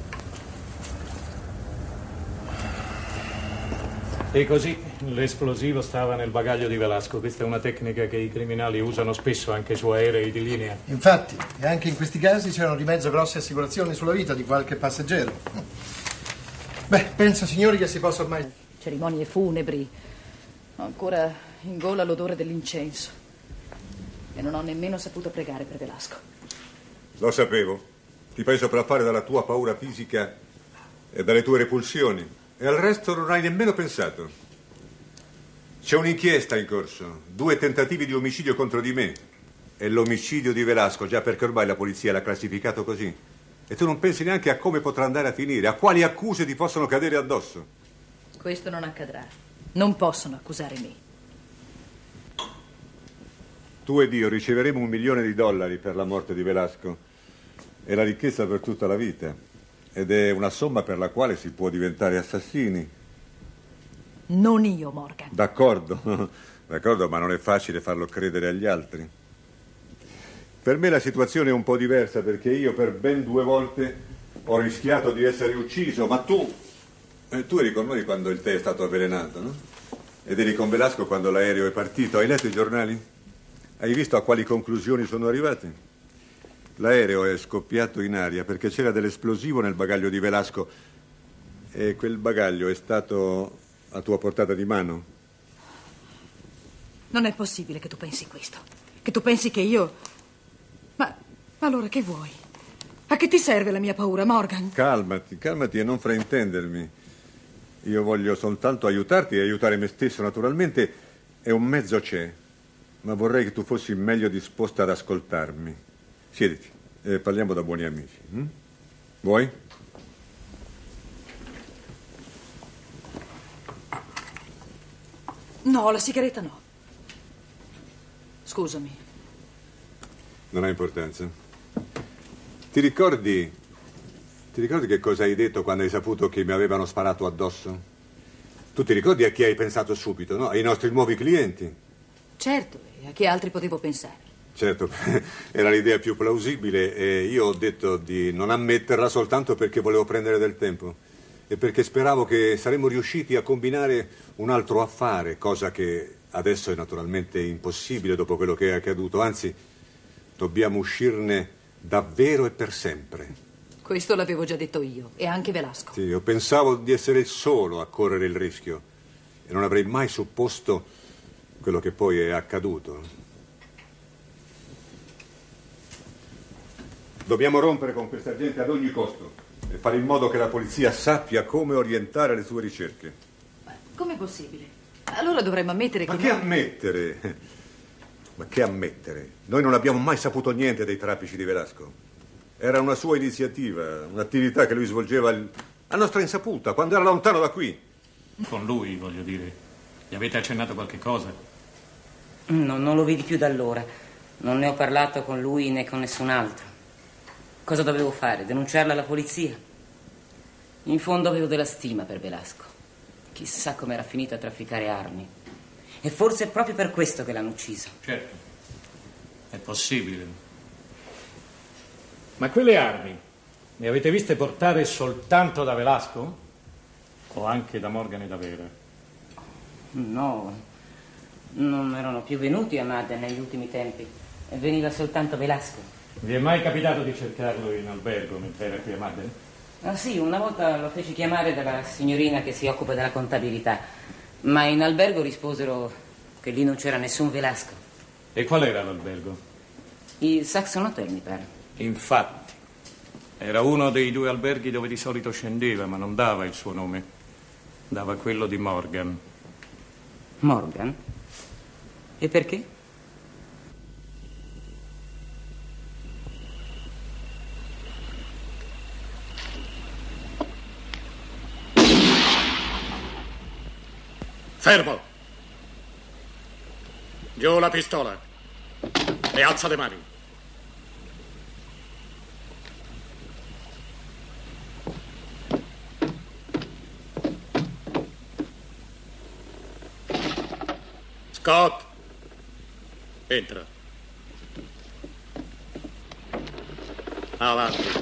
E così l'esplosivo stava nel bagaglio di Velasco. Questa è una tecnica che i criminali usano spesso anche su aerei di linea. Infatti, e anche in questi casi c'erano di mezzo grosse assicurazioni sulla vita di qualche passeggero. Beh, penso, signori, che si possa ormai... Cerimonie funebri. Ho ancora in gola l'odore dell'incenso. E non ho nemmeno saputo pregare per Velasco. Lo sapevo. Ti fai sopraffare dalla tua paura fisica e dalle tue repulsioni. E al resto non hai nemmeno pensato. C'è un'inchiesta in corso. 2 tentativi di omicidio contro di me. E l'omicidio di Velasco, già perché ormai la polizia l'ha classificato così. E tu non pensi neanche a come potrà andare a finire, a quali accuse ti possono cadere addosso. Questo non accadrà. Non possono accusare me. Tu ed io riceveremo $1 milione per la morte di Velasco. È la ricchezza per tutta la vita. Ed è una somma per la quale si può diventare assassini. Non io, Morgan. D'accordo, d'accordo, ma non è facile farlo credere agli altri. Per me la situazione è un po' diversa, perché io per ben 2 volte ho rischiato di essere ucciso, ma tu eri con noi quando il tè è stato avvelenato, no? Ed eri con Velasco quando l'aereo è partito. Hai letto i giornali? Hai visto a quali conclusioni sono arrivati? L'aereo è scoppiato in aria perché c'era dell'esplosivo nel bagaglio di Velasco e quel bagaglio è stato a tua portata di mano. Non è possibile che tu pensi questo. Che tu pensi che io... Ma allora che vuoi? A che ti serve la mia paura, Morgan? Calmati e non fraintendermi. Io voglio soltanto aiutarti e aiutare me stesso, naturalmente, e un mezzo c'è. Ma vorrei che tu fossi meglio disposta ad ascoltarmi. Siediti e parliamo da buoni amici. Vuoi? No, la sigaretta no. Scusami. Non ha importanza. Ti ricordi che cosa hai detto quando hai saputo che mi avevano sparato addosso? Tu ti ricordi a chi hai pensato subito, no? Ai nostri nuovi clienti. Certo, e a chi altri potevo pensare? Certo, era l'idea più plausibile e io ho detto di non ammetterla soltanto perché volevo prendere del tempo e perché speravo che saremmo riusciti a combinare un altro affare, cosa che adesso è naturalmente impossibile dopo quello che è accaduto, anzi dobbiamo uscirne davvero e per sempre. Questo l'avevo già detto io e anche Velasco. Sì, io pensavo di essere il solo a correre il rischio e non avrei mai supposto quello che poi è accaduto. Dobbiamo rompere con questa gente ad ogni costo e fare in modo che la polizia sappia come orientare le sue ricerche. Com'è possibile? Allora dovremmo ammettere che... Ma che ammettere? Ma che ammettere? Noi non abbiamo mai saputo niente dei traffici di Velasco. Era una sua iniziativa, un'attività che lui svolgeva a nostra insaputa, quando era lontano da qui. Con lui, voglio dire. Gli avete accennato qualche cosa? No, non lo vedi più da allora. Non ne ho parlato con lui né con nessun altro. Cosa dovevo fare? Denunciarla alla polizia? In fondo avevo della stima per Velasco. Chissà come era finito a trafficare armi. E forse è proprio per questo che l'hanno ucciso. Certo, è possibile. Ma quelle armi le avete viste portare soltanto da Velasco? O anche da Morgan e da Vera? No, non erano più venuti a Madden negli ultimi tempi. Veniva soltanto Velasco. Vi è mai capitato di cercarlo in albergo mentre era qui a Madden? Ah sì, una volta lo feci chiamare dalla signorina che si occupa della contabilità, ma in albergo risposero che lì non c'era nessun Velasco. E qual era l'albergo? Il Saxon Hotel, mi pare. Infatti, era uno dei due alberghi dove di solito scendeva, ma non dava il suo nome. Dava quello di Morgan. Morgan? E perché? Fermo! Giù la pistola e alza le mani. Scott, entra. Avanti.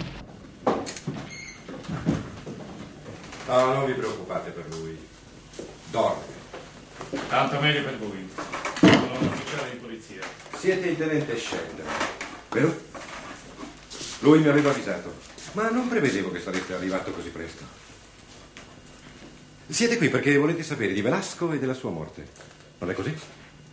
No, non vi preoccupate per lui. Dorme. Tanto meglio per voi. Sono un ufficiale di polizia. Siete il tenente Sheldon, vero? Lui mi aveva avvisato, ma non prevedevo che sareste arrivato così presto. Siete qui perché volete sapere di Velasco e della sua morte, non è così?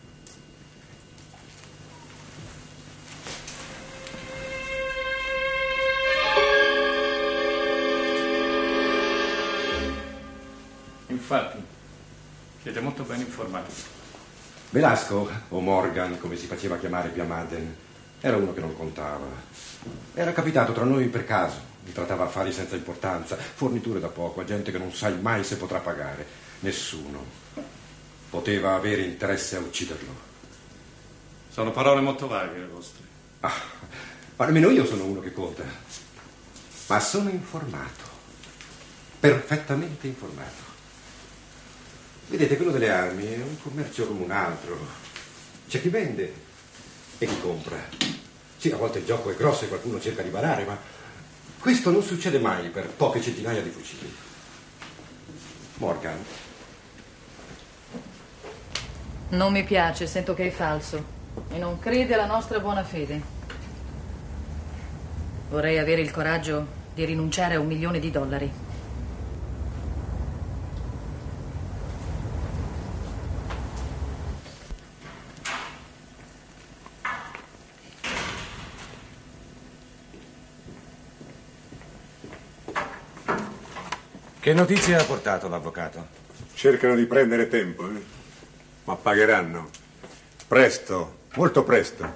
Infatti, siete molto ben informati. Velasco, o Morgan, come si faceva chiamare più a Madden, era uno che non contava. Era capitato tra noi per caso. Mi trattava affari senza importanza, forniture da poco, a gente che non sai mai se potrà pagare. Nessuno poteva avere interesse a ucciderlo. Sono parole molto vaghe le vostre. Ma nemmeno io sono uno che conta. Ma sono informato. Perfettamente informato. Vedete, quello delle armi è un commercio come un altro. C'è chi vende e chi compra. Sì, a volte il gioco è grosso e qualcuno cerca di barare, ma questo non succede mai per poche centinaia di fucili. Morgan. Non mi piace, sento che è falso e non crede alla nostra buona fede. Vorrei avere il coraggio di rinunciare a $1 milione. Che notizie ha portato l'avvocato? Cercano di prendere tempo, ma pagheranno. Presto, molto presto.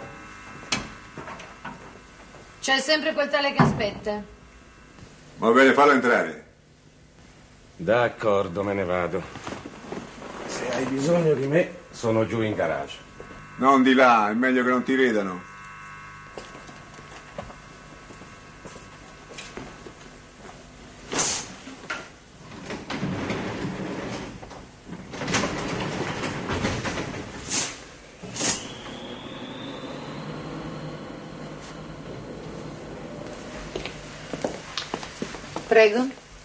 C'è sempre quel tale che aspetta. Va bene, fallo entrare. D'accordo, me ne vado. Se hai bisogno di me, sono giù in garage. Non di là, è meglio che non ti vedano. Prego.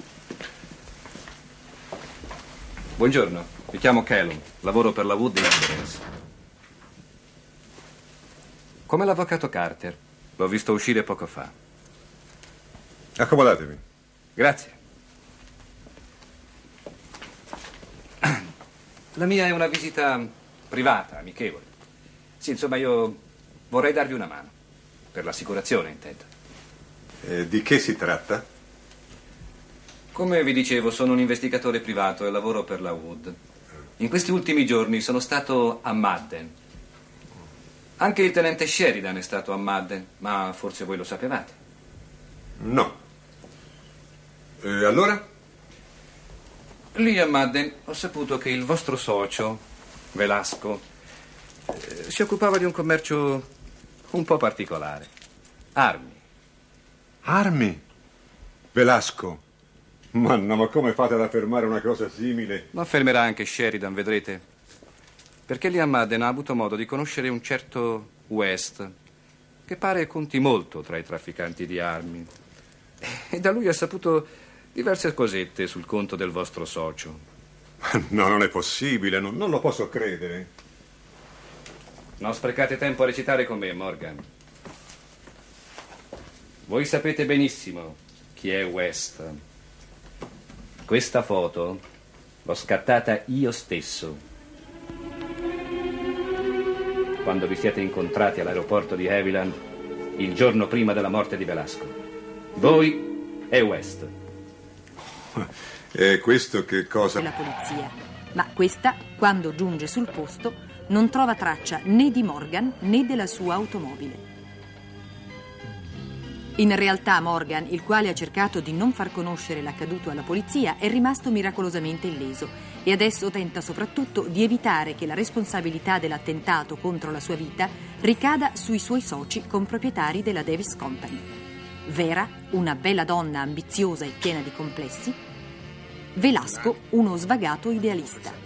Buongiorno, mi chiamo Callum, lavoro per la Wood Insurance. Come l'avvocato Carter, l'ho visto uscire poco fa. Accomodatevi. Grazie. La mia è una visita privata, amichevole. Sì, insomma, io vorrei darvi una mano. Per l'assicurazione, intendo. Di che si tratta? Come vi dicevo, sono un investigatore privato e lavoro per la Wood. In questi ultimi giorni sono stato a Madden. Anche il tenente Sheridan è stato a Madden, ma forse voi lo sapevate. No. E allora? Lì a Madden ho saputo che il vostro socio, Velasco, si occupava di un commercio un po' particolare. Armi. Armi? Velasco? Ma come fate ad affermare una cosa simile? Lo affermerà anche Sheridan, vedrete. Perché lì a Madden ha avuto modo di conoscere un certo West, che pare conti molto tra i trafficanti di armi. E da lui ha saputo diverse cosette sul conto del vostro socio. No, non è possibile, non lo posso credere. Non sprecate tempo a recitare con me, Morgan. Voi sapete benissimo chi è West. Questa foto l'ho scattata io stesso. Quando vi siete incontrati all'aeroporto di Havilland il giorno prima della morte di Velasco. Voi e West. E questo che cosa? La polizia. Ma questa, quando giunge sul posto, non trova traccia né di Morgan né della sua automobile. In realtà Morgan, il quale ha cercato di non far conoscere l'accaduto alla polizia, è rimasto miracolosamente illeso e adesso tenta soprattutto di evitare che la responsabilità dell'attentato contro la sua vita ricada sui suoi soci comproprietari della Davis Company. Vera, una bella donna ambiziosa e piena di complessi. Velasco, uno svagato idealista.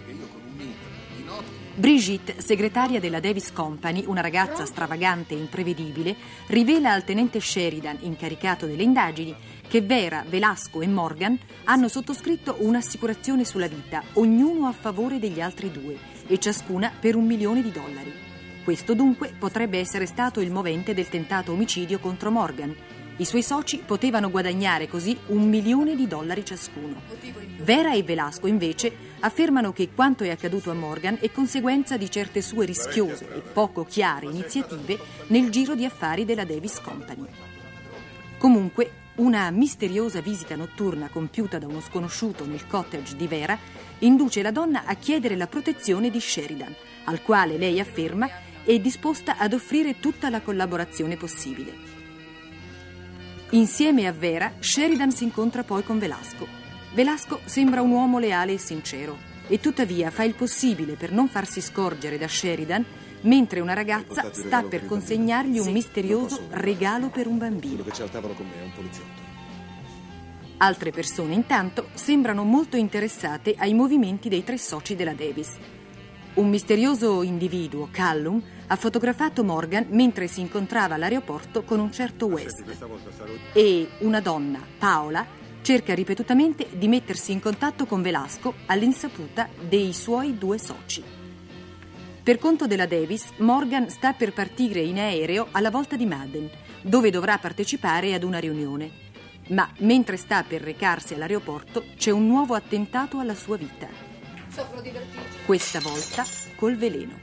Brigitte, segretaria della Davis Company, una ragazza stravagante e imprevedibile, rivela al tenente Sheridan, incaricato delle indagini, che Vera, Velasco e Morgan hanno sottoscritto un'assicurazione sulla vita, ognuno a favore degli altri due, e ciascuna per $1 milione. Questo dunque potrebbe essere stato il movente del tentato omicidio contro Morgan. I suoi soci potevano guadagnare così $1 milione ciascuno. Vera e Velasco, invece, affermano che quanto è accaduto a Morgan è conseguenza di certe sue rischiose e poco chiare iniziative nel giro di affari della Davis Company. Comunque, una misteriosa visita notturna compiuta da uno sconosciuto nel cottage di Vera induce la donna a chiedere la protezione di Sheridan, al quale lei afferma è disposta ad offrire tutta la collaborazione possibile. Insieme a Vera, Sheridan si incontra poi con Velasco. Velasco sembra un uomo leale e sincero e tuttavia fa il possibile per non farsi scorgere da Sheridan mentre una ragazza sta per consegnargli un misterioso regalo per un bambino. Che c'è al tavolo con me è un poliziotto. Altre persone intanto sembrano molto interessate ai movimenti dei 3 soci della Davis. Un misterioso individuo, Callum, ha fotografato Morgan mentre si incontrava all'aeroporto con un certo West. E una donna, Paola, cerca ripetutamente di mettersi in contatto con Velasco all'insaputa dei suoi 2 soci. Per conto della Davis, Morgan sta per partire in aereo alla volta di Madden, dove dovrà partecipare ad una riunione. Ma mentre sta per recarsi all'aeroporto c'è un nuovo attentato alla sua vita. Soffro di vertigine. Questa volta col veleno.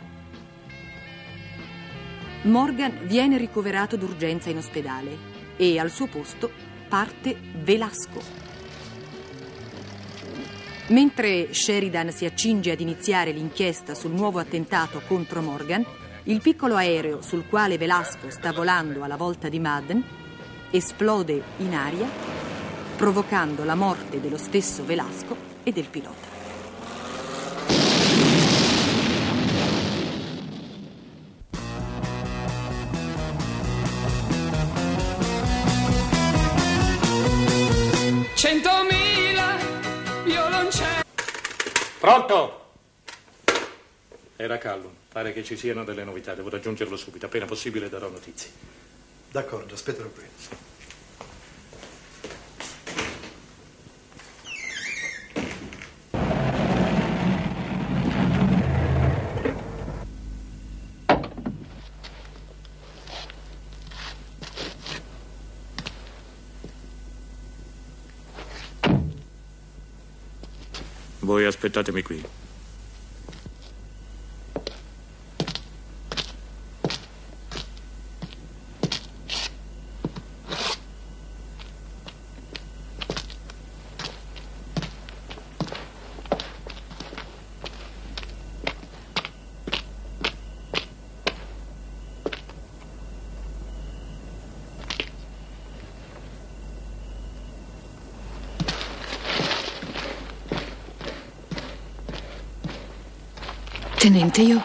Morgan viene ricoverato d'urgenza in ospedale e al suo posto parte Velasco. Mentre Sheridan si accinge ad iniziare l'inchiesta sul nuovo attentato contro Morgan, il piccolo aereo sul quale Velasco sta volando alla volta di Madden esplode in aria, provocando la morte dello stesso Velasco e del pilota. Pronto? Era Callum. Pare che ci siano delle novità. Devo raggiungerlo subito. Appena possibile darò notizie. D'accordo, aspettalo qui. Voi aspettatemi qui. Tenente, io...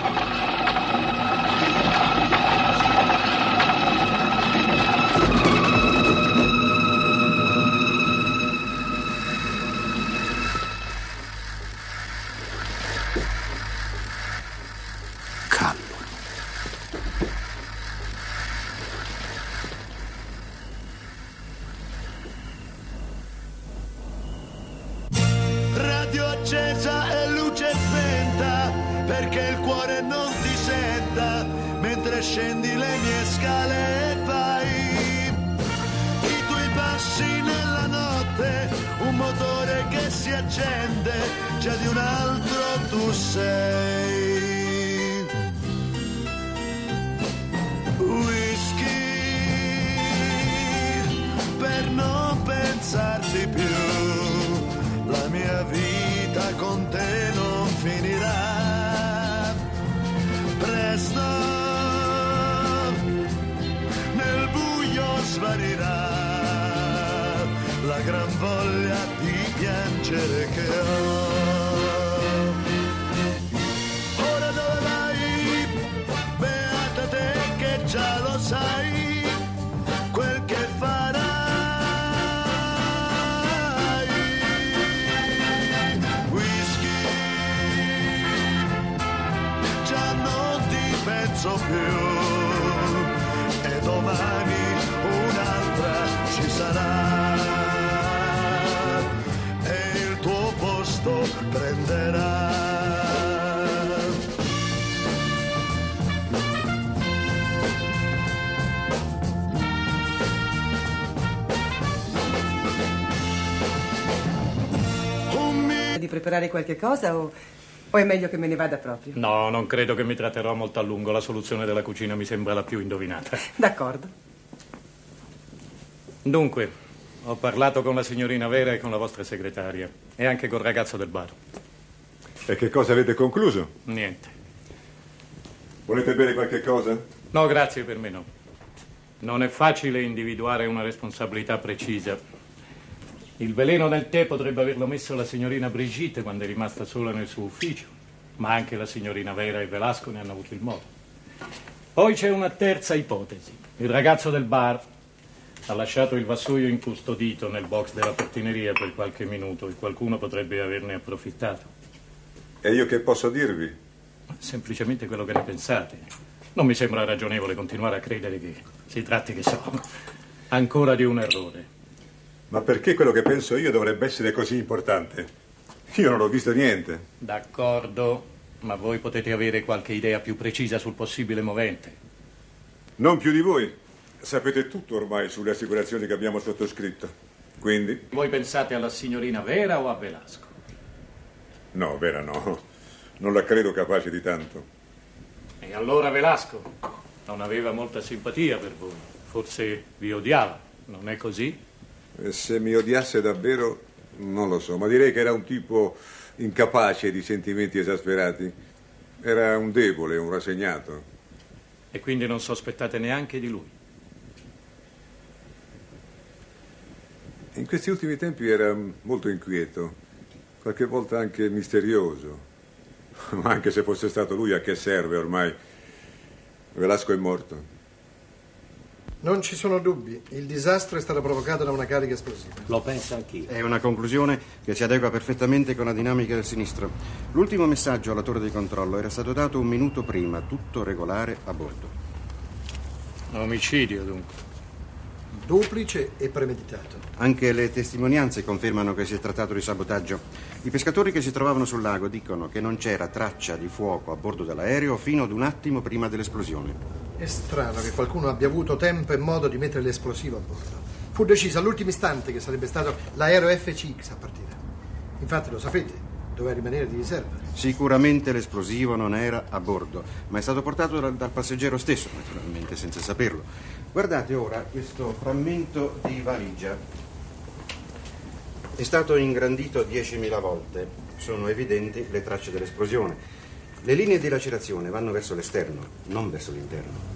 Radio accesa e luce spenta, perché il cuore non ti senta mentre scendi le mie scale e vai. I tuoi passi nella notte, un motore che si accende, già di un altro tu sei. Whisky per non pensarti più, la mia vita con te non finirà. Presto nel buio svarirà la gran voglia di piangere che ho. Ora dove vai? Beata te che già lo sai quel che farai. Penso più e domani un'altra ci sarà e il tuo posto prenderà. Di preparare qualche cosa o è meglio che me ne vada proprio? No, non credo che mi tratterò molto a lungo. La soluzione della cucina mi sembra la più indovinata. D'accordo. Dunque, ho parlato con la signorina Vera e con la vostra segretaria e anche col ragazzo del bar. E che cosa avete concluso? Niente. Volete bere qualche cosa? No, grazie, per me no. Non è facile individuare una responsabilità precisa. Il veleno nel tè potrebbe averlo messo la signorina Brigitte quando è rimasta sola nel suo ufficio, ma anche la signorina Vera e Velasco ne hanno avuto il modo. Poi c'è una terza ipotesi. Il ragazzo del bar ha lasciato il vassoio incustodito nel box della portineria per qualche minuto e qualcuno potrebbe averne approfittato. E io che posso dirvi? Semplicemente quello che ne pensate. Non mi sembra ragionevole continuare a credere che si tratti, che so, ancora di un errore. Ma perché quello che penso io dovrebbe essere così importante? Io non ho visto niente. D'accordo, ma voi potete avere qualche idea più precisa sul possibile movente. Non più di voi. Sapete tutto ormai sulle assicurazioni che abbiamo sottoscritto. Quindi? Voi pensate alla signorina Vera o a Velasco? No, Vera no. Non la credo capace di tanto. E allora Velasco non aveva molta simpatia per voi. Forse vi odiava, non è così? E se mi odiasse davvero, non lo so, ma direi che era un tipo incapace di sentimenti esasperati. Era un debole, un rassegnato. E quindi non sospettate neanche di lui? In questi ultimi tempi era molto inquieto, qualche volta anche misterioso. Ma anche se fosse stato lui, a che serve ormai? Velasco è morto. Non ci sono dubbi, il disastro è stato provocato da una carica esplosiva. Lo penso anch'io. È una conclusione che si adegua perfettamente con la dinamica del sinistro. L'ultimo messaggio alla torre di controllo era stato dato 1 minuto prima, tutto regolare a bordo. Omicidio, dunque. Duplice e premeditato. Anche le testimonianze confermano che si è trattato di sabotaggio. I pescatori che si trovavano sul lago dicono che non c'era traccia di fuoco a bordo dell'aereo fino ad un attimo prima dell'esplosione. È strano che qualcuno abbia avuto tempo e modo di mettere l'esplosivo a bordo. Fu deciso all'ultimo istante che sarebbe stato l'aereo FCX a partire. Infatti, lo sapete, doveva rimanere di riserva. Sicuramente l'esplosivo non era a bordo, ma è stato portato dal passeggero stesso, naturalmente, senza saperlo. Guardate ora questo frammento di valigia. È stato ingrandito 10.000 volte. Sono evidenti le tracce dell'esplosione. Le linee di lacerazione vanno verso l'esterno, non verso l'interno.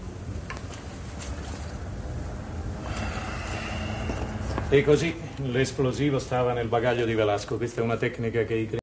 E così l'esplosivo stava nel bagaglio di Velasco. Questa è una tecnica che i